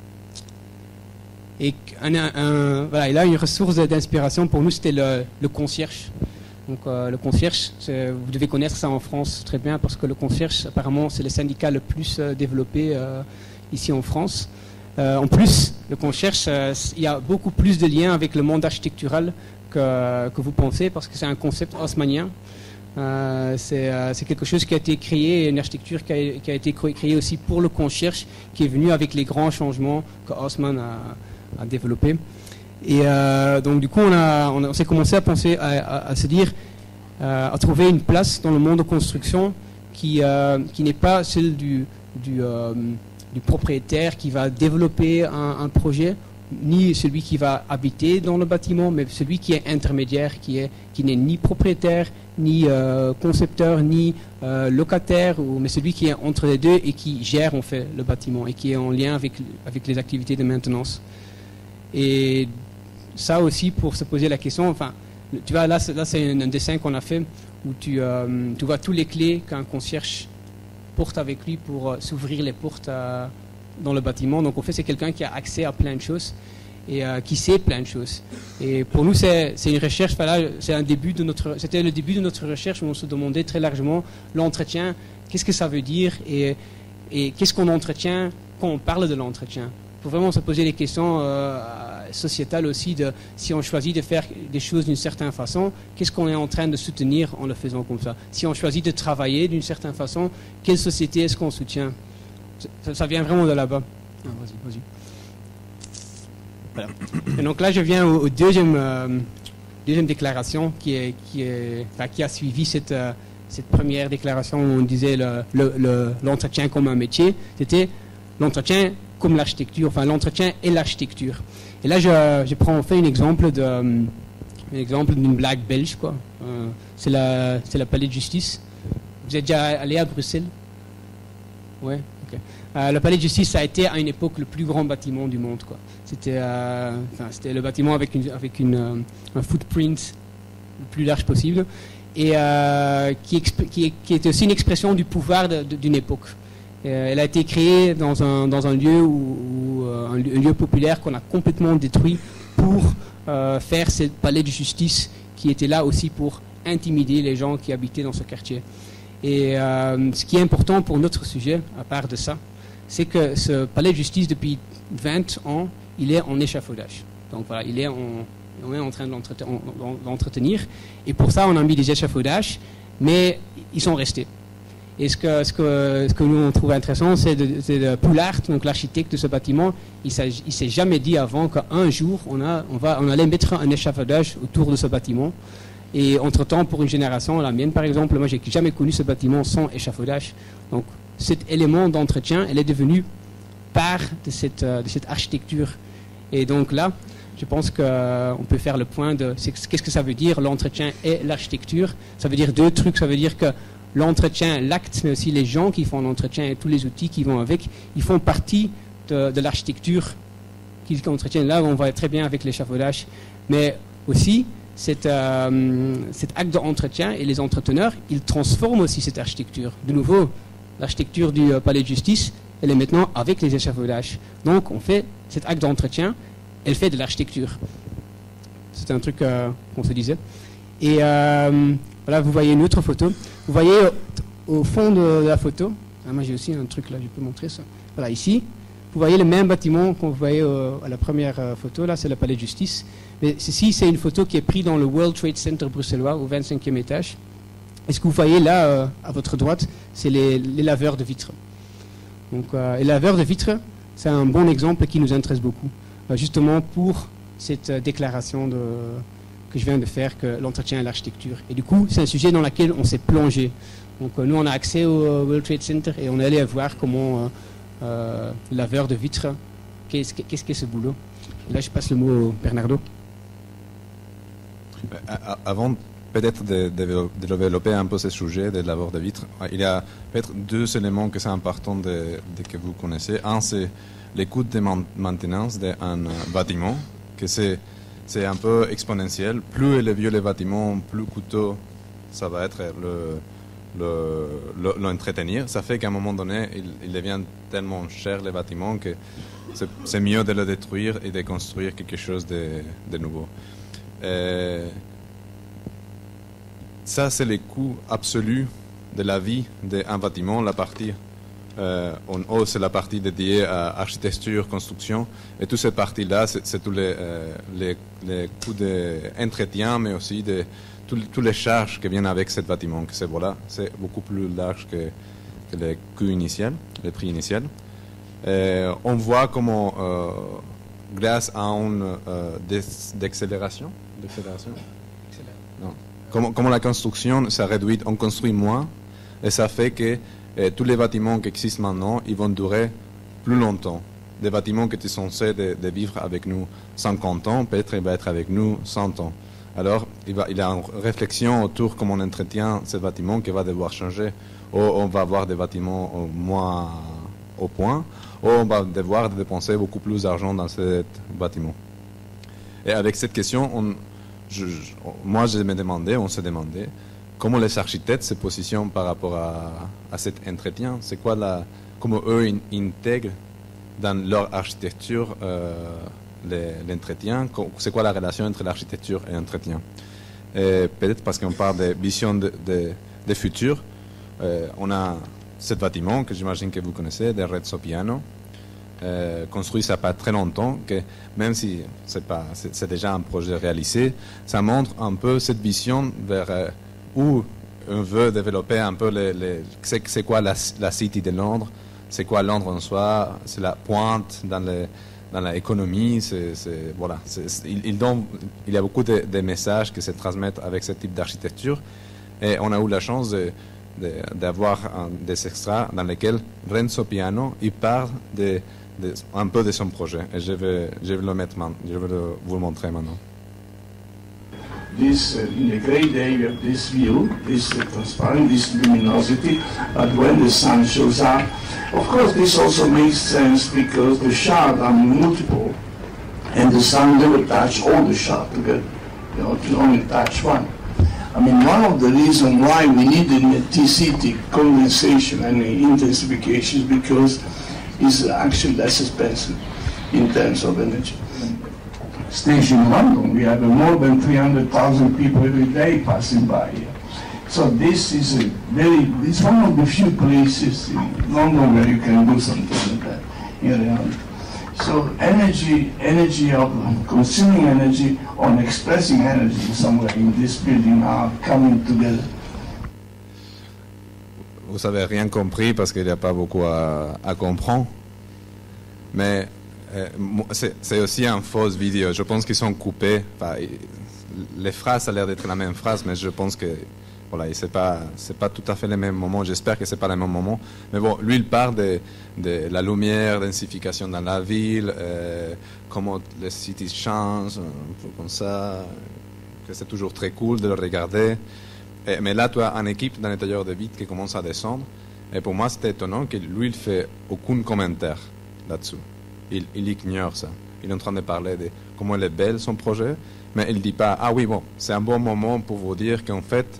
Speaker 1: Et, un, un, voilà, et là, une ressource d'inspiration pour nous, c'était le, le concierge. Donc euh, le concierge, vous devez connaître ça en France très bien parce que le concierge, apparemment, c'est le syndicat le plus euh, développé euh, ici en France. Euh, en plus, le concierge, euh, il y a beaucoup plus de liens avec le monde architectural que, que vous pensez parce que c'est un concept haussmannien. Euh, c'est, euh, c'est quelque chose qui a été créé, une architecture qui a, qui a été créée aussi pour le concierge, qui est venu avec les grands changements que Haussmann a, a développés. Et euh, donc du coup, on, a, on, a, on s'est commencé à penser, à, à, à se dire, euh, à trouver une place dans le monde de construction qui, euh, qui n'est pas celle du, du, euh, du propriétaire qui va développer un, un projet, ni celui qui va habiter dans le bâtiment, mais celui qui est intermédiaire, qui, est, qui n'est ni propriétaire, ni euh, concepteur, ni euh, locataire, ou, mais celui qui est entre les deux et qui gère en fait le bâtiment et qui est en lien avec, avec les activités de maintenance. Et ça aussi pour se poser la question, enfin, tu vois, là, c'est, là, c'est un, un dessin qu'on a fait où tu, euh, tu vois tous les clés qu'un concierge porte avec lui pour euh, s'ouvrir les portes euh, dans le bâtiment. Donc, en fait, c'est quelqu'un qui a accès à plein de choses et euh, qui sait plein de choses. Et pour nous, c'est, c'est une recherche, voilà, c'est un début de notre, c'était le début de notre recherche où on se demandait très largement l'entretien, qu'est-ce que ça veut dire et, et qu'est-ce qu'on entretient quand on parle de l'entretien. Il faut vraiment se poser les questions euh, sociétales aussi de si on choisit de faire des choses d'une certaine façon, qu'est-ce qu'on est en train de soutenir en le faisant comme ça. Si on choisit de travailler d'une certaine façon, quelle société est-ce qu'on soutient. Ça, ça vient vraiment de là-bas. Ah, vas-y, vas-y. Voilà. Et donc là, je viens au, au deuxième, euh, deuxième déclaration qui, est, qui, est, enfin, qui a suivi cette, euh, cette première déclaration où on disait le, le, le, l'entretien comme un métier. C'était l'entretien comme l'architecture, enfin l'entretien et l'architecture. Et là, je, je prends en fait un exemple, de, un exemple d'une blague belge, quoi. Euh, c'est, la, c'est la palais de justice. Vous êtes déjà allé à Bruxelles? Ouais, ok. Euh, le palais de justice, ça a été à une époque le plus grand bâtiment du monde, quoi. C'était, euh, enfin, c'était le bâtiment avec, une, avec une, euh, un footprint le plus large possible et euh, qui, exp- qui, qui était aussi une expression du pouvoir de, de, d'une époque. Elle a été créée dans un, dans un lieu, où, où, un lieu populaire qu'on a complètement détruit pour euh, faire ce palais de justice qui était là aussi pour intimider les gens qui habitaient dans ce quartier. Et euh, ce qui est important pour notre sujet, à part de ça, c'est que ce palais de justice, depuis vingt ans, il est en échafaudage. Donc voilà, il est en, on est en train de l'entretenir. Et pour ça, on a mis des échafaudages, mais ils sont restés. Et ce que, ce que, ce que nous on trouve intéressant, c'est de, c'est de Poulart, donc l'architecte de ce bâtiment, il ne s'est jamais dit avant qu'un jour, on, a, on, va, on allait mettre un échafaudage autour de ce bâtiment. Et entre-temps, pour une génération, la mienne par exemple, moi, je n'ai jamais connu ce bâtiment sans échafaudage. Donc, cet élément d'entretien, elle est devenue part de cette, de cette architecture. Et donc là, je pense qu'on euh, peut faire le point de qu'est-ce que ça veut dire l'entretien et l'architecture. Ça veut dire deux trucs. Ça veut dire que l'entretien, l'acte, mais aussi les gens qui font l'entretien et tous les outils qui vont avec, ils font partie de, de l'architecture qu'ils entretiennent. Là, on voit très bien avec l'échafaudage. Mais aussi, cet, euh, cet acte d'entretien et les entreteneurs, ils transforment aussi cette architecture. De nouveau, l'architecture du euh, palais de justice elle est maintenant avec les échafaudages. Donc on fait cet acte d'entretien, elle fait de l'architecture. C'est un truc euh, qu'on se disait. Et euh, voilà, vous voyez une autre photo. Vous voyez au, au fond de la photo, ah, moi j'ai aussi un truc là, je peux montrer ça. Voilà, ici, vous voyez le même bâtiment qu'on voyait euh, à la première euh, photo, là c'est le palais de justice. Mais ceci, c'est une photo qui est prise dans le World Trade Center bruxellois, au vingt-cinquième étage. Et ce que vous voyez là, euh, à votre droite, c'est les, les laveurs de vitres. Donc, euh, les laveurs de vitres, c'est un bon exemple qui nous intéresse beaucoup, euh, justement pour cette euh, déclaration de, que je viens de faire, que l'entretien et l'architecture. Et du coup, c'est un sujet dans lequel on s'est plongé. Donc, euh, nous, on a accès au euh, World Trade Center et on est allé voir comment euh, euh, laveur de vitres, qu'est-ce qu'est-ce qu'est ce boulot. Et là, je passe le mot au Bernardo.
Speaker 2: Avant peut-être de, de, de développer un peu ce sujet de laveur de vitres, il y a peut-être deux éléments que c'est important de, de que vous connaissez. Un, c'est les coûts de maintenance d'un bâtiment, que c'est c'est un peu exponentiel. Plus il est vieux le bâtiment, plus coûteux ça va être le le, l'entretenir. Ça fait qu'à un moment donné, il, il devient tellement cher le bâtiment que c'est mieux de le détruire et de construire quelque chose de, de nouveau. Euh, ça, c'est le coût absolu de la vie d'un bâtiment. La partie euh, en haut, c'est la partie dédiée à architecture, construction. Et toute cette partie-là, c'est tous les, euh, les, les coûts d'entretien, mais aussi de, toutes les charges qui viennent avec ce bâtiment. C'est voilà, c'est beaucoup plus large que, que le coût initial, le prix initial. Euh, on voit comment, euh, grâce à une euh, d'accélération, d'accélération, non. Comment, comment la construction s'est réduite, on construit moins, et ça fait que euh, tous les bâtiments qui existent maintenant, ils vont durer plus longtemps. Des bâtiments qui étaient censés de, de vivre avec nous cinquante ans, peut-être ils vont être avec nous cent ans. Alors, il, va, il y a une réflexion autour de comment on entretient ces bâtiments qui va devoir changer. Ou on va avoir des bâtiments moins au point, ou on va devoir dépenser beaucoup plus d'argent dans ces bâtiments. Et avec cette question, on, je, je, moi je me demandais, on se demandait, comment les architectes se positionnent par rapport à, à cet entretien. C'est quoi la, comment eux in, intègrent dans leur architecture euh, l'entretien. C'est quoi la relation entre l'architecture et l'entretien. Peut-être parce qu'on parle de vision de, de, de futur. Euh, on a ce bâtiment que j'imagine que vous connaissez, de Renzo Piano. Euh, construit ça pas très longtemps, que même si c'est pas, c'est déjà un projet réalisé, ça montre un peu cette vision vers euh, où on veut développer un peu les, les c'est quoi la, la City de Londres, c'est quoi Londres en soi, c'est la pointe dans les dans l'économie, c'est voilà, c'est, il, il, donne, il y a beaucoup de, de messages qui se transmettent avec ce type d'architecture, et on a eu la chance de d'avoir de, des extras dans lesquels Renzo Piano il parle de De, un peu de son projet, et je vais, je vais le mettre, je vais le, vous le montrer maintenant.
Speaker 3: This, uh, in a grey day, you have this view, this uh, transparent, this luminosity, but when the sun shows up, of course this also makes sense because the shards are multiple, and the sun never touch all the shards together, you know, it only touch one. I mean, one of the reasons why we needed a T C T condensation and intensification is because is actually less expensive in terms of energy. Station in London, we have more than three hundred thousand people every day passing by here. So this is a very, it's one of the few places in London where you can do something like that in reality. So energy, energy of consuming energy or expressing energy somewhere in this building are coming together.
Speaker 2: Vous n'avez rien compris parce qu'il n'y a pas beaucoup à, à comprendre. Mais euh, c'est aussi une fausse vidéo. Je pense qu'ils sont coupés. Enfin, les phrases, ça a l'air d'être la même phrase, mais je pense que voilà, c'est pas, c'est pas tout à fait le même moment. J'espère que c'est pas le même moment. Mais bon, lui, il parle de, de la lumière, densification dans la ville, euh, comment les cités changent, un peu comme ça, que c'est toujours très cool de le regarder. Et, mais là, tu as une équipe dans l'intérieur de vide qui commence à descendre. Et pour moi, c'était étonnant que lui, il ne fait aucun commentaire là-dessus. Il, il ignore ça. Il est en train de parler de comment il est belle son projet, mais il ne dit pas « Ah oui, bon, c'est un bon moment pour vous dire qu'en fait,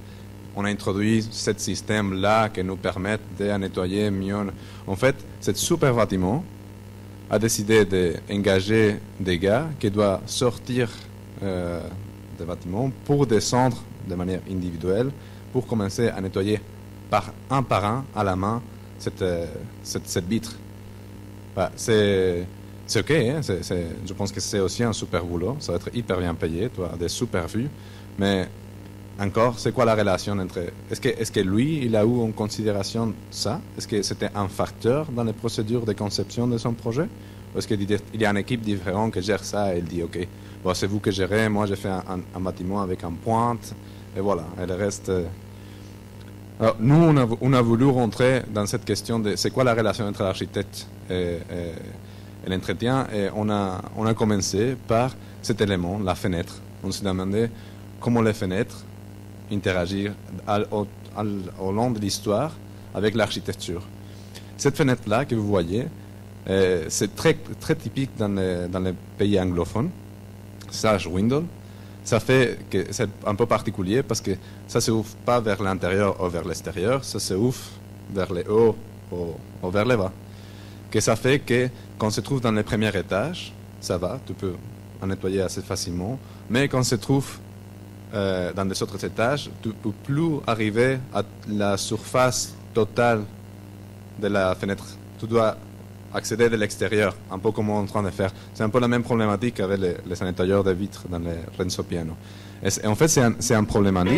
Speaker 2: on a introduit ce système-là qui nous permet de nettoyer mieux. En fait, ce super bâtiment a décidé d'engager des gars qui doivent sortir euh, des bâtiments pour descendre de manière individuelle, pour commencer à nettoyer par un par un, à la main, cette, euh, cette, cette vitre. Bah, c'est ok, hein, c'est, c'est, je pense que c'est aussi un super boulot, ça va être hyper bien payé, tu as des super vues, mais encore, c'est quoi la relation entre... Est-ce que, est-ce que lui, il a eu en considération ça? Est-ce que c'était un facteur dans les procédures de conception de son projet? Ou est-ce qu'il y a une équipe différente qui gère ça et il dit, OK, bon, c'est vous que gérez, moi j'ai fait un, un, un bâtiment avec un pointe, et voilà, et le reste... Euh... Alors, nous, on a, on a voulu rentrer dans cette question de c'est quoi la relation entre l'architecte et, et, et l'entretien, et on a, on a commencé par cet élément, la fenêtre. On s'est demandé comment les fenêtres interagir au, au long de l'histoire avec l'architecture. Cette fenêtre-là que vous voyez, euh, c'est très, très typique dans les, dans les pays anglophones, sash window. Ça fait que c'est un peu particulier parce que ça ne s'ouvre pas vers l'intérieur ou vers l'extérieur, ça s'ouvre vers le haut ou, ou vers le bas. Que ça fait que quand on se trouve dans les premiers étages, ça va, tu peux en nettoyer assez facilement, mais quand on se trouve Euh, dans les autres étages, tu ne peux plus arriver à la surface totale de la fenêtre. Tu dois accéder de l'extérieur, un peu comme on est en train de faire. C'est un peu la même problématique avec les, les nettoyeurs de vitres dans les Renzo Piano. Et, et en fait, c'est un, c'est un problématique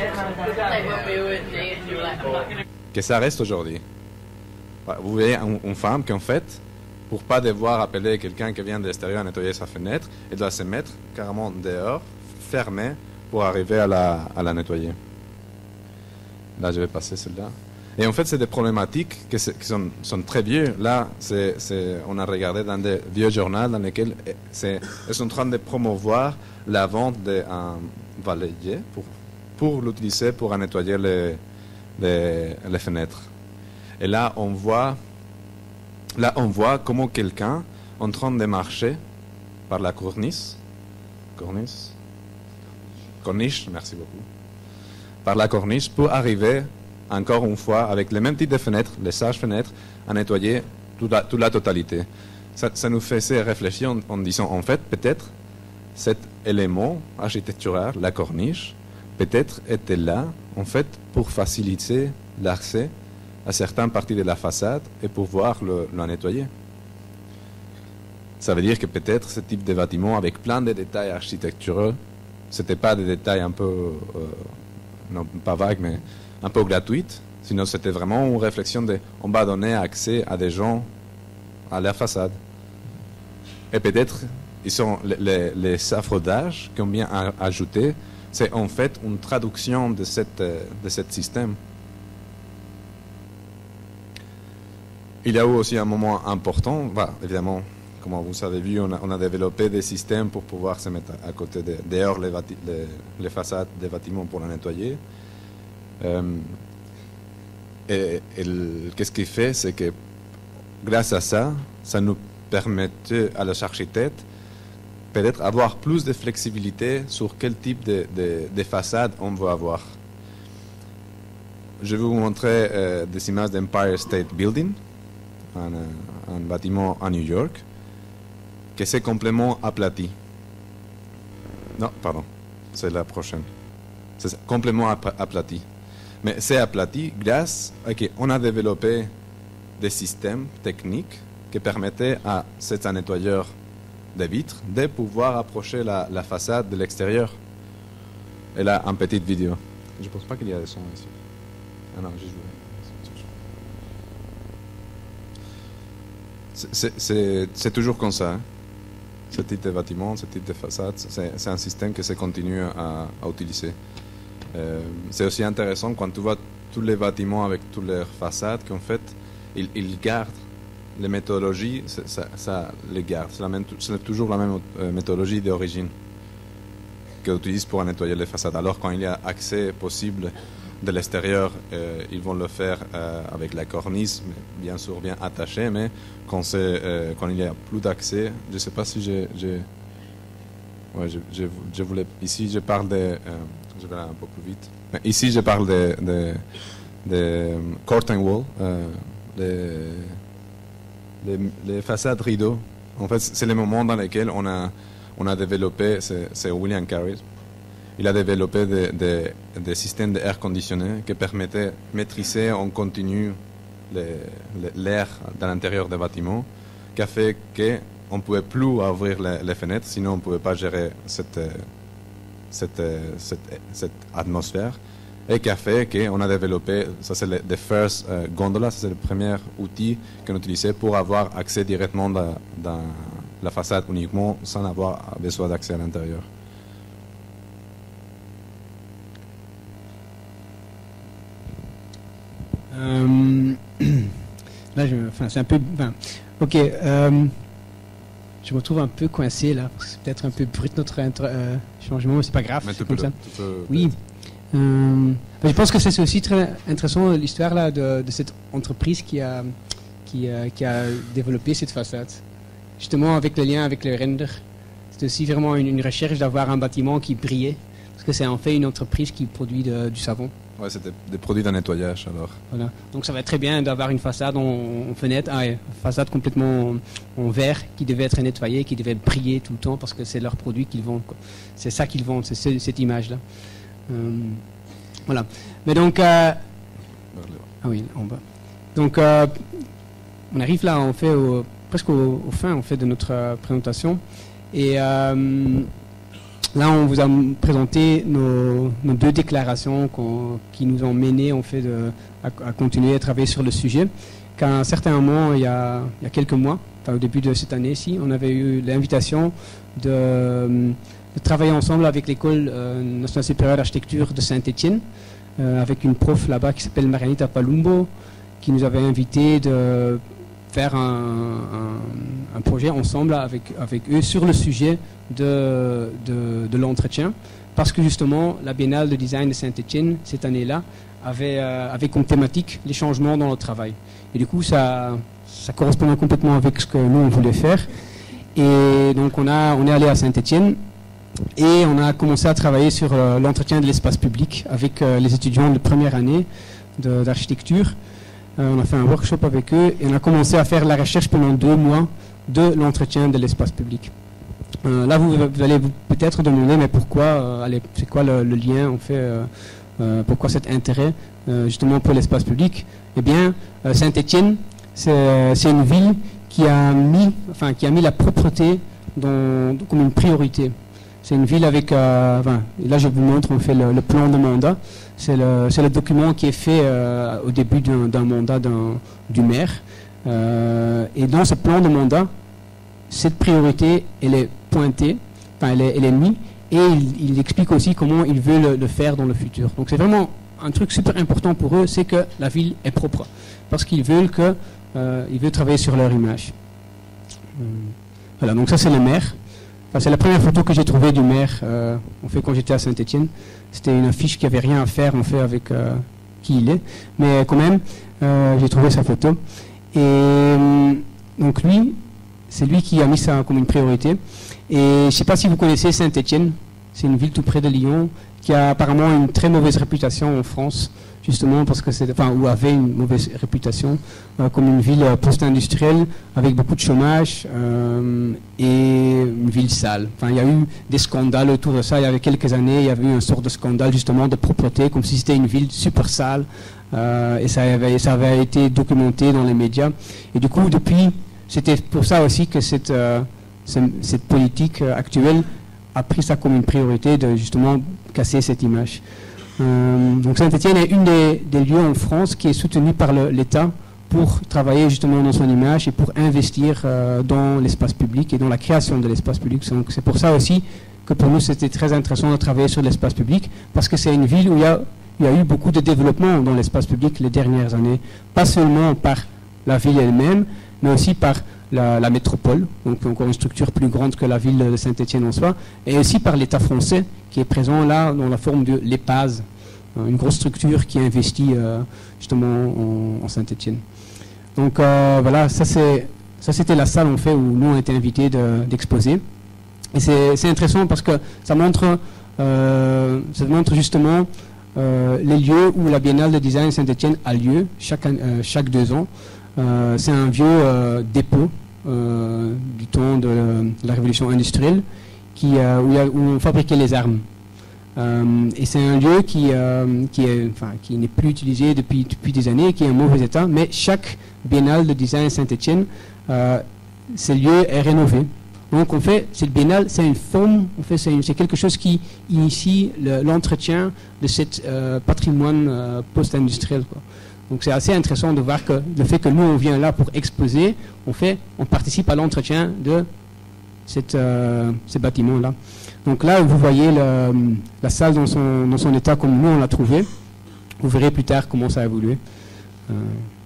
Speaker 2: que ça reste aujourd'hui. Vous voyez une, une femme qui, en fait, pour ne pas devoir appeler quelqu'un qui vient de l'extérieur à nettoyer sa fenêtre, elle doit se mettre carrément dehors, fermée, pour arriver à la, à la nettoyer. Là, je vais passer celle-là. Et en fait, c'est des problématiques qui, qui sont, sont très vieux. Là, c'est, c'est, on a regardé dans des vieux journaux dans lesquels c'est, ils sont en train de promouvoir la vente d'un balayeur pour, pour l'utiliser pour nettoyer les, les, les fenêtres. Et là, on voit, là, on voit comment quelqu'un est en train de marcher par la corniche. Corniche. Corniche, merci beaucoup, par la corniche pour arriver, encore une fois, avec le même type de fenêtres, les sages fenêtres, à nettoyer toute la, toute la totalité. Ça, ça nous faisait réfléchir en, en disant, en fait, peut-être cet élément architectural, la corniche, peut-être était là, en fait, pour faciliter l'accès à certaines parties de la façade et pouvoir le, le nettoyer. Ça veut dire que peut-être ce type de bâtiment, avec plein de détails architecturaux, c'était pas des détails un peu, euh, non pas vagues, mais un peu gratuites. Sinon, c'était vraiment une réflexion de, on va donner accès à des gens à la façade. Et peut-être, ils sont les, les, les affrodages qu'on vient ajouter, c'est en fait une traduction de cette, de ce système. Il y a eu aussi un moment important, bah, évidemment. Comme vous avez vu, on a, on a développé des systèmes pour pouvoir se mettre à côté de, dehors les, les, les façades des bâtiments pour la nettoyer. Euh, et et qu'est-ce qu'il fait, c'est que grâce à ça, ça nous permettait à los architectes peut-être avoir plus de flexibilité sur quel type de, de, de façade on veut avoir. Je vais vous montrer euh, des images d'Empire State Building, un, un bâtiment à New York, que c'est complètement aplati. Non, pardon, c'est la prochaine. C'est complètement aplati. Mais c'est aplati grâce à qu'on a développé des systèmes techniques qui permettaient à cet nettoyeur de vitres de pouvoir approcher la, la façade de l'extérieur. Et là, une petite vidéo. Je ne pense pas qu'il y a des sons ici. Ah non, j'ai joué. C'est, c'est, c'est toujours comme ça. Hein. Ce type de bâtiment, ce type de façade, c'est, c'est un système que se continue à, à utiliser. Euh, c'est aussi intéressant quand tu vois tous les bâtiments avec toutes leurs façades qu'en fait, ils, ils gardent les méthodologies, ça, ça les garde. C'est, la même, c'est toujours la même euh, méthodologie d'origine qu'ils utilisent pour nettoyer les façades. Alors quand il y a accès possible de l'extérieur, euh, ils vont le faire euh, avec la corniche, mais bien sûr bien attachée, mais quand, c'est, euh, quand il n'y a plus d'accès, je ne sais pas si j'ai, j'ai... Ouais, je, je, je voulais, ici, je parle de... Euh, je vais aller un peu plus vite. Mais ici, je parle de, de, de curtain wall, euh, les, les, les façades rideaux. En fait, c'est le moment dans lequel on a, on a développé, c'est William Carey, il a développé des de, de systèmes d'air conditionné qui permettaient de maîtriser en continu l'air dans l'intérieur des bâtiments, qui a fait qu'on ne pouvait plus ouvrir les, les fenêtres, sinon on ne pouvait pas gérer cette, cette, cette, cette atmosphère, et qui a fait qu'on a développé, ça c'est le the first uh, gondola, c'est le premier outil qu'on utilisait pour avoir accès directement dans, dans la façade uniquement, sans avoir besoin d'accès à l'intérieur.
Speaker 1: Euh, là, je, enfin, c'est un peu, enfin, ok, euh, je me trouve un peu coincé là, parce que c'est peut-être un peu brut notre euh, changement, mais c'est pas grave, c'est comme ça.
Speaker 2: Peux,
Speaker 1: oui, euh, je pense que c'est aussi très intéressant l'histoire là de, de cette entreprise qui a, qui, euh, qui a développé cette façade, justement avec le lien avec le render. C'est aussi vraiment une, une recherche d'avoir un bâtiment qui brillait, parce que c'est en fait une entreprise qui produit de, du savon.
Speaker 2: Ouais, c'était des produits de nettoyage alors.
Speaker 1: Voilà. Donc ça va être très bien d'avoir une façade en, en fenêtre, ah, une façade complètement en, en verre qui devait être nettoyée, qui devait briller tout le temps parce que c'est leur produit qu'ils vendent. C'est ça qu'ils vendent, c'est cette image-là. Euh, voilà. Mais donc, euh, ah oui, en bas. Donc, euh, on arrive là, on fait au, presque au, au fin, en fait, de notre euh, présentation. Et euh, là, on vous a présenté nos, nos deux déclarations qui nous ont mené en fait de, à, à continuer à travailler sur le sujet. Qu'à un certain moment, il y a, il y a quelques mois, enfin, au début de cette année-ci, on avait eu l'invitation de, de travailler ensemble avec l'école euh, nationale supérieure d'architecture de Saint-Étienne, euh, avec une prof là-bas qui s'appelle Marianita Palumbo, qui nous avait invité de faire un, un, un projet ensemble avec, avec eux sur le sujet de, de, de l'entretien, parce que justement la Biennale de design de Saint-Étienne cette année-là avait, euh, avait comme thématique les changements dans le travail. Et du coup ça, ça correspondait complètement avec ce que nous on voulait faire. Et donc on, a, on est allé à Saint-Étienne et on a commencé à travailler sur euh, l'entretien de l'espace public avec euh, les étudiants de première année d'architecture. Euh, on a fait un workshop avec eux et on a commencé à faire la recherche pendant deux mois de l'entretien de l'espace public. Euh, là, vous, vous allez peut-être demander, mais pourquoi, euh, allez, c'est quoi le, le lien, en fait, euh, euh, pourquoi cet intérêt, euh, justement, pour l'espace public? Eh bien, euh, Saint-Étienne, c'est une ville qui a mis, enfin, qui a mis la propreté dans, comme une priorité. C'est une ville avec, euh, enfin, là je vous montre, on fait le, le plan de mandat. C'est le, le document qui est fait euh, au début d'un mandat du maire. Euh, et dans ce plan de mandat, cette priorité, elle est pointée, enfin elle est, elle est mise, et il, il explique aussi comment il veut le, le faire dans le futur. Donc c'est vraiment un truc super important pour eux, c'est que la ville est propre, parce qu'ils veulent que, euh, ils veulent travailler sur leur image. Euh, voilà, donc ça c'est le maire. Enfin, c'est la première photo que j'ai trouvée du maire, euh, en fait, quand j'étais à Saint-Étienne. C'était une affiche qui avait rien à faire, en fait, avec euh, qui il est. Mais quand même, euh, j'ai trouvé sa photo. Et euh, donc lui, c'est lui qui a mis ça comme une priorité. Et je ne sais pas si vous connaissez Saint-Étienne. C'est une ville tout près de Lyon qui a apparemment une très mauvaise réputation en France, justement parce que c'est, enfin, ou avait une mauvaise réputation euh, comme une ville euh, post-industrielle avec beaucoup de chômage euh, et une ville sale. Enfin, il y a eu des scandales autour de ça. Il y avait quelques années, il y avait eu un sort de scandale justement de propreté, comme si c'était une ville super sale. Euh, et ça avait, ça avait été documenté dans les médias. Et du coup, depuis, c'était pour ça aussi que cette, euh, cette politique euh, actuelle a pris ça comme une priorité de justement casser cette image. Euh, donc Saint-Étienne est une des, des lieux en France qui est soutenu par l'État pour travailler justement dans son image et pour investir euh, dans l'espace public et dans la création de l'espace public. Donc c'est pour ça aussi que pour nous c'était très intéressant de travailler sur l'espace public, parce que c'est une ville où il y a, il y a eu beaucoup de développement dans l'espace public les dernières années, pas seulement par la ville elle-même, mais aussi par la, la métropole, donc encore une structure plus grande que la ville de Saint-Étienne en soi, et aussi par l'État français qui est présent là dans la forme de l'E P A S, une grosse structure qui investit euh, justement en, en Saint-Étienne. Donc euh, voilà, ça c'est ça c'était la salle en fait où nous on était invités d'exposer. Et c'est, c'est intéressant parce que ça montre, euh, ça montre justement euh, les lieux où la Biennale de design Saint-Étienne a lieu chaque, euh, chaque deux ans. Euh, c'est un vieux euh, dépôt euh, du temps de, de la révolution industrielle qui, euh, où, il y a, où on fabriquait les armes. Euh, et c'est un lieu qui, euh, qui, est, enfin, qui n'est plus utilisé depuis, depuis des années, qui est en mauvais état, mais chaque Biennale de design Saint-Étienne, euh, ce lieu est rénové. Donc on fait, cette biennale, c'est une forme, on fait, c'est, une, c'est quelque chose qui initie le, l'entretien de ce euh, patrimoine euh, post-industriel, quoi. Donc c'est assez intéressant de voir que le fait que nous on vient là pour exposer, on fait, on participe à l'entretien de cette, euh, ces bâtiments-là. Donc là vous voyez le, la salle dans son, dans son état comme nous on l'a trouvé. Vous verrez plus tard comment ça a évolué. Euh,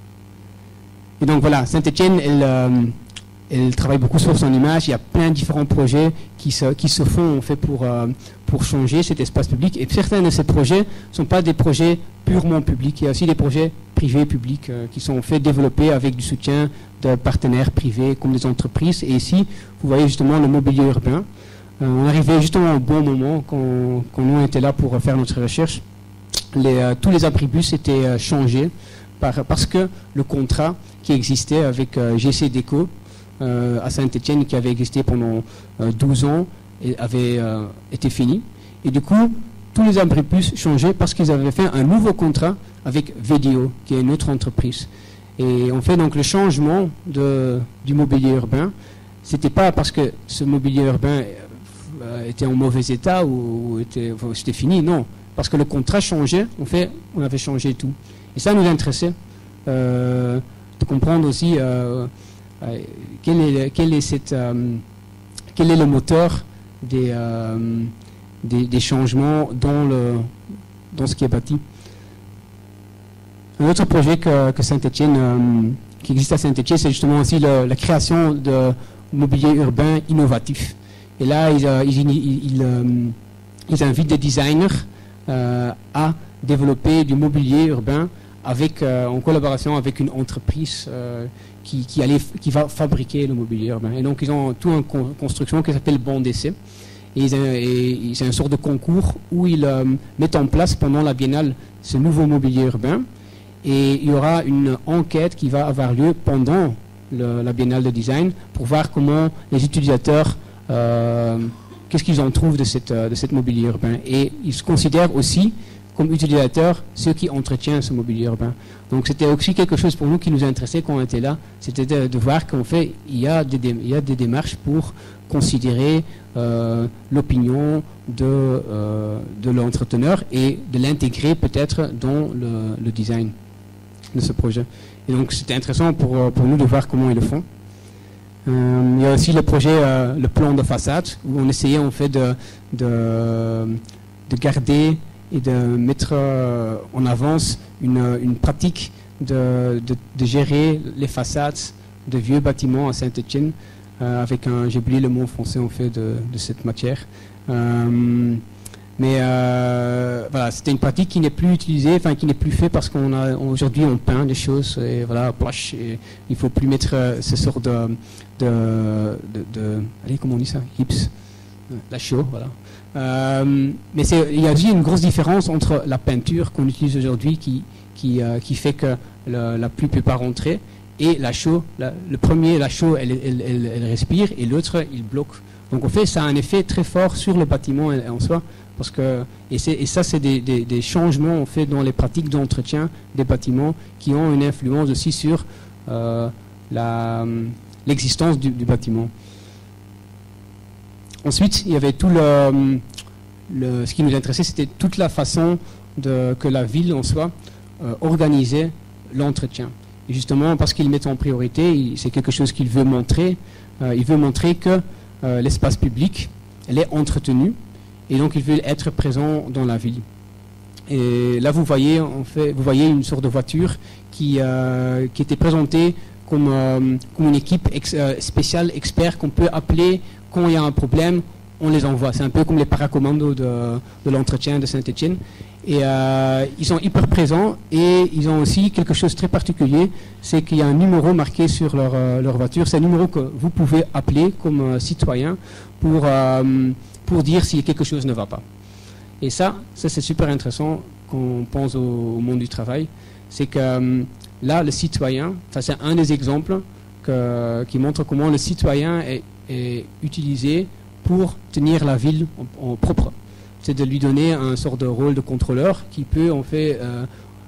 Speaker 1: et donc voilà, Saint-Étienne, elle, euh, elle travaille beaucoup sur son image. Il y a plein de différents projets qui se, qui se font en fait pour, euh, pour changer cet espace public. Et certains de ces projets ne sont pas des projets purement publics. Il y a aussi des projets privés, publics, euh, qui sont faits développer avec du soutien de partenaires privés comme des entreprises. Et ici, vous voyez justement le mobilier urbain. Euh, on arrivait justement au bon moment quand, quand nous on était là pour faire notre recherche. Les, euh, tous les abribus étaient euh, changés par, parce que le contrat qui existait avec euh, G C Déco euh, à Saint-Étienne, qui avait existé pendant euh, douze ans, et avait euh, été fini. Et du coup, tous les abribus changeaient parce qu'ils avaient fait un nouveau contrat avec Vedio, qui est une autre entreprise. Et on fait donc le changement de, du mobilier urbain. C'était pas parce que ce mobilier urbain euh, était en mauvais état ou, ou était, enfin, c'était fini, non. Parce que le contrat changeait, on, fait, on avait changé tout. Et ça nous intéressait euh, de comprendre aussi euh, euh, quel, est, quel, est cette, euh, quel est le moteur des, euh, des, des changements dans, le, dans ce qui est bâti. Un autre projet que, que Saint-Étienne, euh, qui existe à Saint-Étienne, c'est justement aussi le, la création de mobilier urbain innovatif. Et là, ils, euh, ils, ils, ils, euh, ils invitent des designers euh, à développer du mobilier urbain avec, euh, en collaboration avec une entreprise euh, qui, qui, allait, qui va fabriquer le mobilier urbain. Et donc, ils ont tout une con- construction qui s'appelle banc d'essai. Et, ils, et, et c'est une sorte de concours où ils euh, mettent en place pendant la biennale ce nouveau mobilier urbain. Et il y aura une enquête qui va avoir lieu pendant le, la biennale de design pour voir comment les utilisateurs, euh, qu'est-ce qu'ils en trouvent de cette, de cette mobilier urbain. Et ils se considèrent aussi comme utilisateurs ceux qui entretiennent ce mobilier urbain. Donc c'était aussi quelque chose pour nous qui nous intéressait quand on était là, c'était de, de voir qu'en fait il y a des, il y a des démarches pour considérer euh, l'opinion de, euh, de l'entreteneur et de l'intégrer peut-être dans le, le design de ce projet. Et donc c'était intéressant pour, pour nous de voir comment ils le font. Euh, il y a aussi le projet, euh, le plan de façade, où on essayait en fait de, de, de garder et de mettre euh, en avance une, une pratique de, de, de gérer les façades de vieux bâtiments à Saint-Étienne, euh, avec un, j'ai oublié le mot français en fait de, de cette matière. Euh, Mais euh, voilà, c'était une pratique qui n'est plus utilisée, enfin qui n'est plus faite parce qu'on a aujourd'hui on peint des choses et voilà, plash, et il faut plus mettre euh, ce sort de, de, de, de, allez comment on dit ça, hips, la chaux, voilà. Euh, mais c'est, il y a aussi une grosse différence entre la peinture qu'on utilise aujourd'hui qui qui euh, qui fait que le, la pluie peut pas rentrer et la chaux, la, le premier la chaux elle, elle, elle, elle respire et l'autre il bloque. Donc en fait ça a un effet très fort sur le bâtiment en soi. Parce que, et, c'est, et ça, c'est des, des, des changements en fait, dans les pratiques d'entretien des bâtiments qui ont une influence aussi sur euh, la, l'existence du, du bâtiment. Ensuite, il y avait tout le, le, ce qui nous intéressait, c'était toute la façon de, que la ville en soi euh, organisait l'entretien. Et justement, parce qu'il met en priorité, il, c'est quelque chose qu'il veut montrer. Euh, il veut montrer que euh, l'espace public, elle est entretenu. Et donc, il veut être présent dans la ville. Et là, vous voyez, en fait, vous voyez une sorte de voiture qui, euh, qui était présentée comme, euh, comme une équipe ex, euh, spéciale, expert, qu'on peut appeler quand il y a un problème, on les envoie. C'est un peu comme les paracommandos de, de l'entretien de Saint-Étienne. Et euh, ils sont hyper présents et ils ont aussi quelque chose de très particulier, c'est qu'il y a un numéro marqué sur leur, euh, leur voiture. C'est un numéro que vous pouvez appeler comme euh, citoyen pour, euh, pour dire si quelque chose ne va pas. Et ça, ça c'est super intéressant quand on pense au, au monde du travail. C'est que euh, là, le citoyen, ça c'est un des exemples que, qui montre comment le citoyen est, est utilisé pour tenir la ville en, en propre. C'est de lui donner un sort de rôle de contrôleur qui peut en fait euh,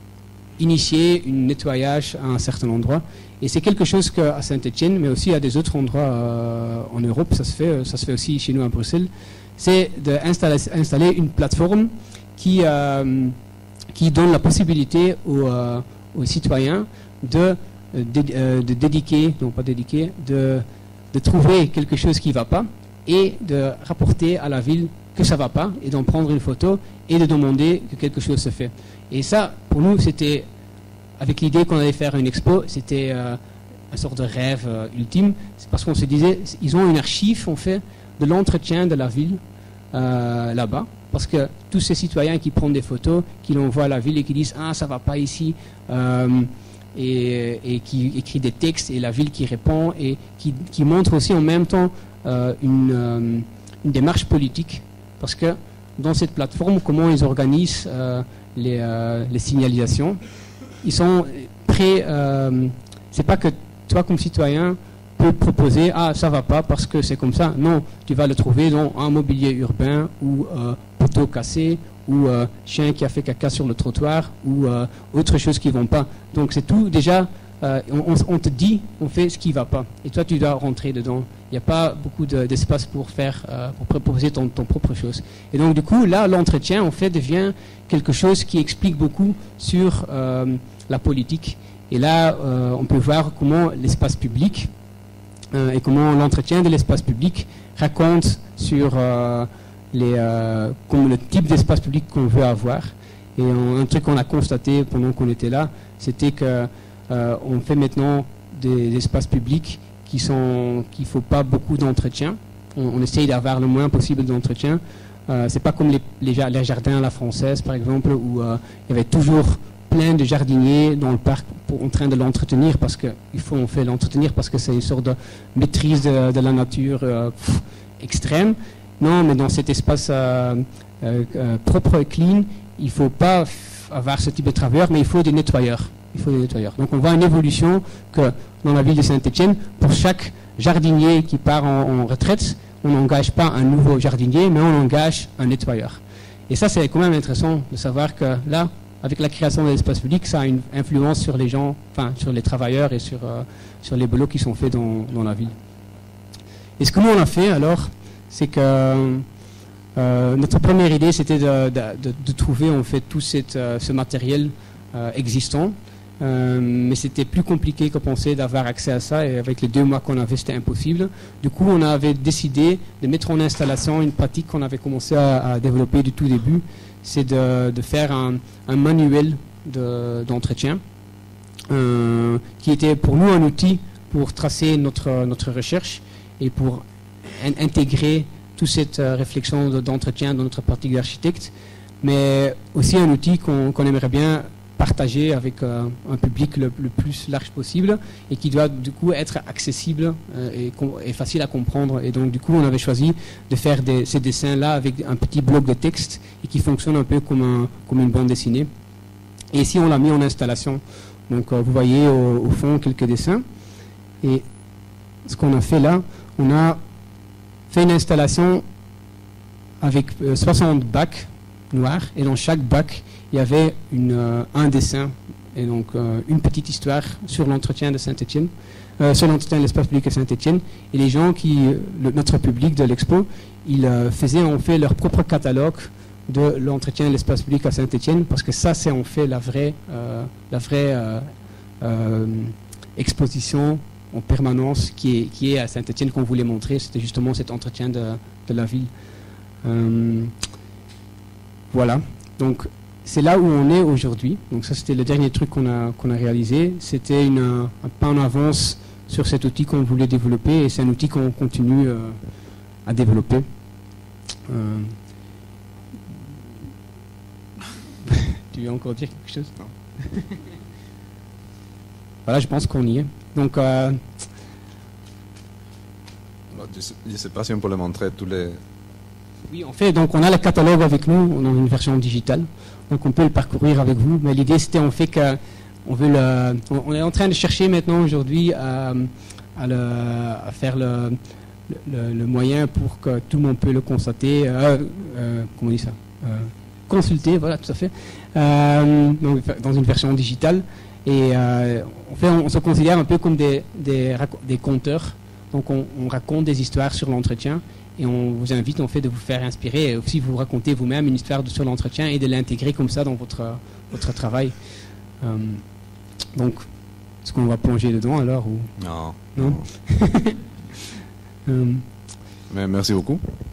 Speaker 1: initier un nettoyage à un certain endroit. Et c'est quelque chose qu'à Saint-Étienne, mais aussi à des autres endroits euh, en Europe, ça se fait, ça se fait aussi chez nous à Bruxelles, c'est d'installer installer une plateforme qui, euh, qui donne la possibilité aux, euh, aux citoyens de, de, euh, de dédiquer, non pas dédiquer, de, de trouver quelque chose qui ne va pas et de rapporter à la ville que ça ne va pas et d'en prendre une photo et de demander que quelque chose se fait. Et ça, pour nous, c'était, avec l'idée qu'on allait faire une expo, c'était euh, une sorte de rêve euh, ultime. C'est parce qu'on se disait, ils ont une archive, en fait, de l'entretien de la ville euh, là-bas. Parce que tous ces citoyens qui prennent des photos, qui l'envoient à la ville et qui disent « Ah, ça ne va pas ici euh, », et, et qui écrit des textes, et la ville qui répond, et qui, qui montre aussi en même temps euh, une, euh, une démarche politique. Parce que dans cette plateforme, comment ils organisent euh, les, euh, les signalisations, ils sont prêts. Euh, c'est pas que toi, comme citoyen, peux proposer ah ça va pas parce que c'est comme ça. Non, tu vas le trouver dans un mobilier urbain ou euh, poteau cassé ou euh, chien qui a fait caca sur le trottoir ou euh, autre chose qui vont pas. Donc c'est tout déjà. Euh, on, on te dit, on fait ce qui va pas. Et toi, tu dois rentrer dedans. Il n'y a pas beaucoup de, d'espace pour faire, euh, pour proposer ton, ton propre chose. Et donc, du coup, là, l'entretien, en fait, devient quelque chose qui explique beaucoup sur euh, la politique. Et là, euh, on peut voir comment l'espace public euh, et comment l'entretien de l'espace public raconte sur euh, les, euh, comme le type d'espace public qu'on veut avoir. Et on, un truc qu'on a constaté pendant qu'on était là, c'était que Euh, on fait maintenant des, des espaces publics qui sont, qu'il ne faut pas beaucoup d'entretien. On, on essaye d'avoir le moins possible d'entretien. Euh, c'est pas comme les, les, les jardins à la française, par exemple, où euh, il y avait toujours plein de jardiniers dans le parc pour, en train de l'entretenir parce que il faut on fait l'entretenir parce que c'est une sorte de maîtrise de, de la nature euh, pff, extrême. Non, mais dans cet espace euh, euh, euh, propre et clean, il ne faut pas avoir ce type de travailleurs, mais il faut des nettoyeurs. Il faut des nettoyeurs. Donc on voit une évolution que dans la ville de Saint-Étienne, pour chaque jardinier qui part en, en retraite, on n'engage pas un nouveau jardinier, mais on engage un nettoyeur. Et ça, c'est quand même intéressant de savoir que là, avec la création de l'espace public, ça a une influence sur les gens, enfin sur les travailleurs et sur, euh, sur les boulots qui sont faits dans, dans la ville. Et ce que nous on a fait alors, c'est que euh, notre première idée, c'était de, de, de, de trouver en fait tout cette, euh, ce matériel euh, existant. Euh, mais c'était plus compliqué que penser d'avoir accès à ça, et avec les deux mois qu'on avait, c'était impossible. Du coup, on avait décidé de mettre en installation une pratique qu'on avait commencé à, à développer du tout début, c'est de, de faire un, un manuel de, d'entretien, euh, qui était pour nous un outil pour tracer notre, notre recherche et pour in, intégrer toute cette euh, réflexion de, d'entretien dans notre pratique d'architecte, mais aussi un outil qu'on, qu'on aimerait bien partager avec euh, un public le, le plus large possible et qui doit du coup être accessible euh, et, et facile à comprendre. Et donc du coup on avait choisi de faire des, ces dessins-là avec un petit bloc de texte et qui fonctionne un peu comme, un, comme une bande dessinée. Et ici on l'a mis en installation. Donc euh, vous voyez au, au fond quelques dessins. Et ce qu'on a fait là, on a fait une installation avec euh, soixante bacs noirs et dans chaque bac il y avait une, euh, un dessin et donc euh, une petite histoire sur l'entretien de Saint-Étienne, euh, sur l'entretien de l'espace public à Saint-Étienne. Et les gens qui, le, notre public de l'expo, ils euh, faisaient en fait leur propre catalogue de l'entretien de l'espace public à Saint-Étienne, parce que ça c'est en fait la vraie, euh, la vraie euh, euh, exposition en permanence qui est, qui est à Saint-Étienne qu'on voulait montrer. C'était justement cet entretien de, de la ville. Euh, voilà. Donc c'est là où on est aujourd'hui. Donc ça c'était le dernier truc qu'on a, qu'on a réalisé. C'était une, un pas en avance sur cet outil qu'on voulait développer, et c'est un outil qu'on continue euh, à développer. Euh... tu veux encore dire quelque chose?
Speaker 2: Non.
Speaker 1: Voilà, je pense qu'on y est. Donc, euh,
Speaker 2: je ne sais pas si on peut le montrer tous les...
Speaker 1: oui, en fait, donc on a le catalogue avec nous, on a une version digitale, donc on peut le parcourir avec vous. Mais l'idée, c'était en fait que on veut le, on est en train de chercher maintenant aujourd'hui à, à, le, à faire le, le, le moyen pour que tout le monde peut le constater, euh, euh, comment on dit ça, euh, consulter, voilà, tout à fait, euh, donc, dans une version digitale. Et euh, en fait, on, on se considère un peu comme des, des, des conteurs. Donc on, on raconte des histoires sur l'entretien et on vous invite en fait de vous faire inspirer et aussi vous raconter vous-même une histoire de, sur l'entretien et de l'intégrer comme ça dans votre, votre travail. Euh, donc, est-ce qu'on va plonger dedans alors ou...
Speaker 2: Non.
Speaker 1: Non,
Speaker 2: non.
Speaker 1: euh,
Speaker 2: Mais merci beaucoup.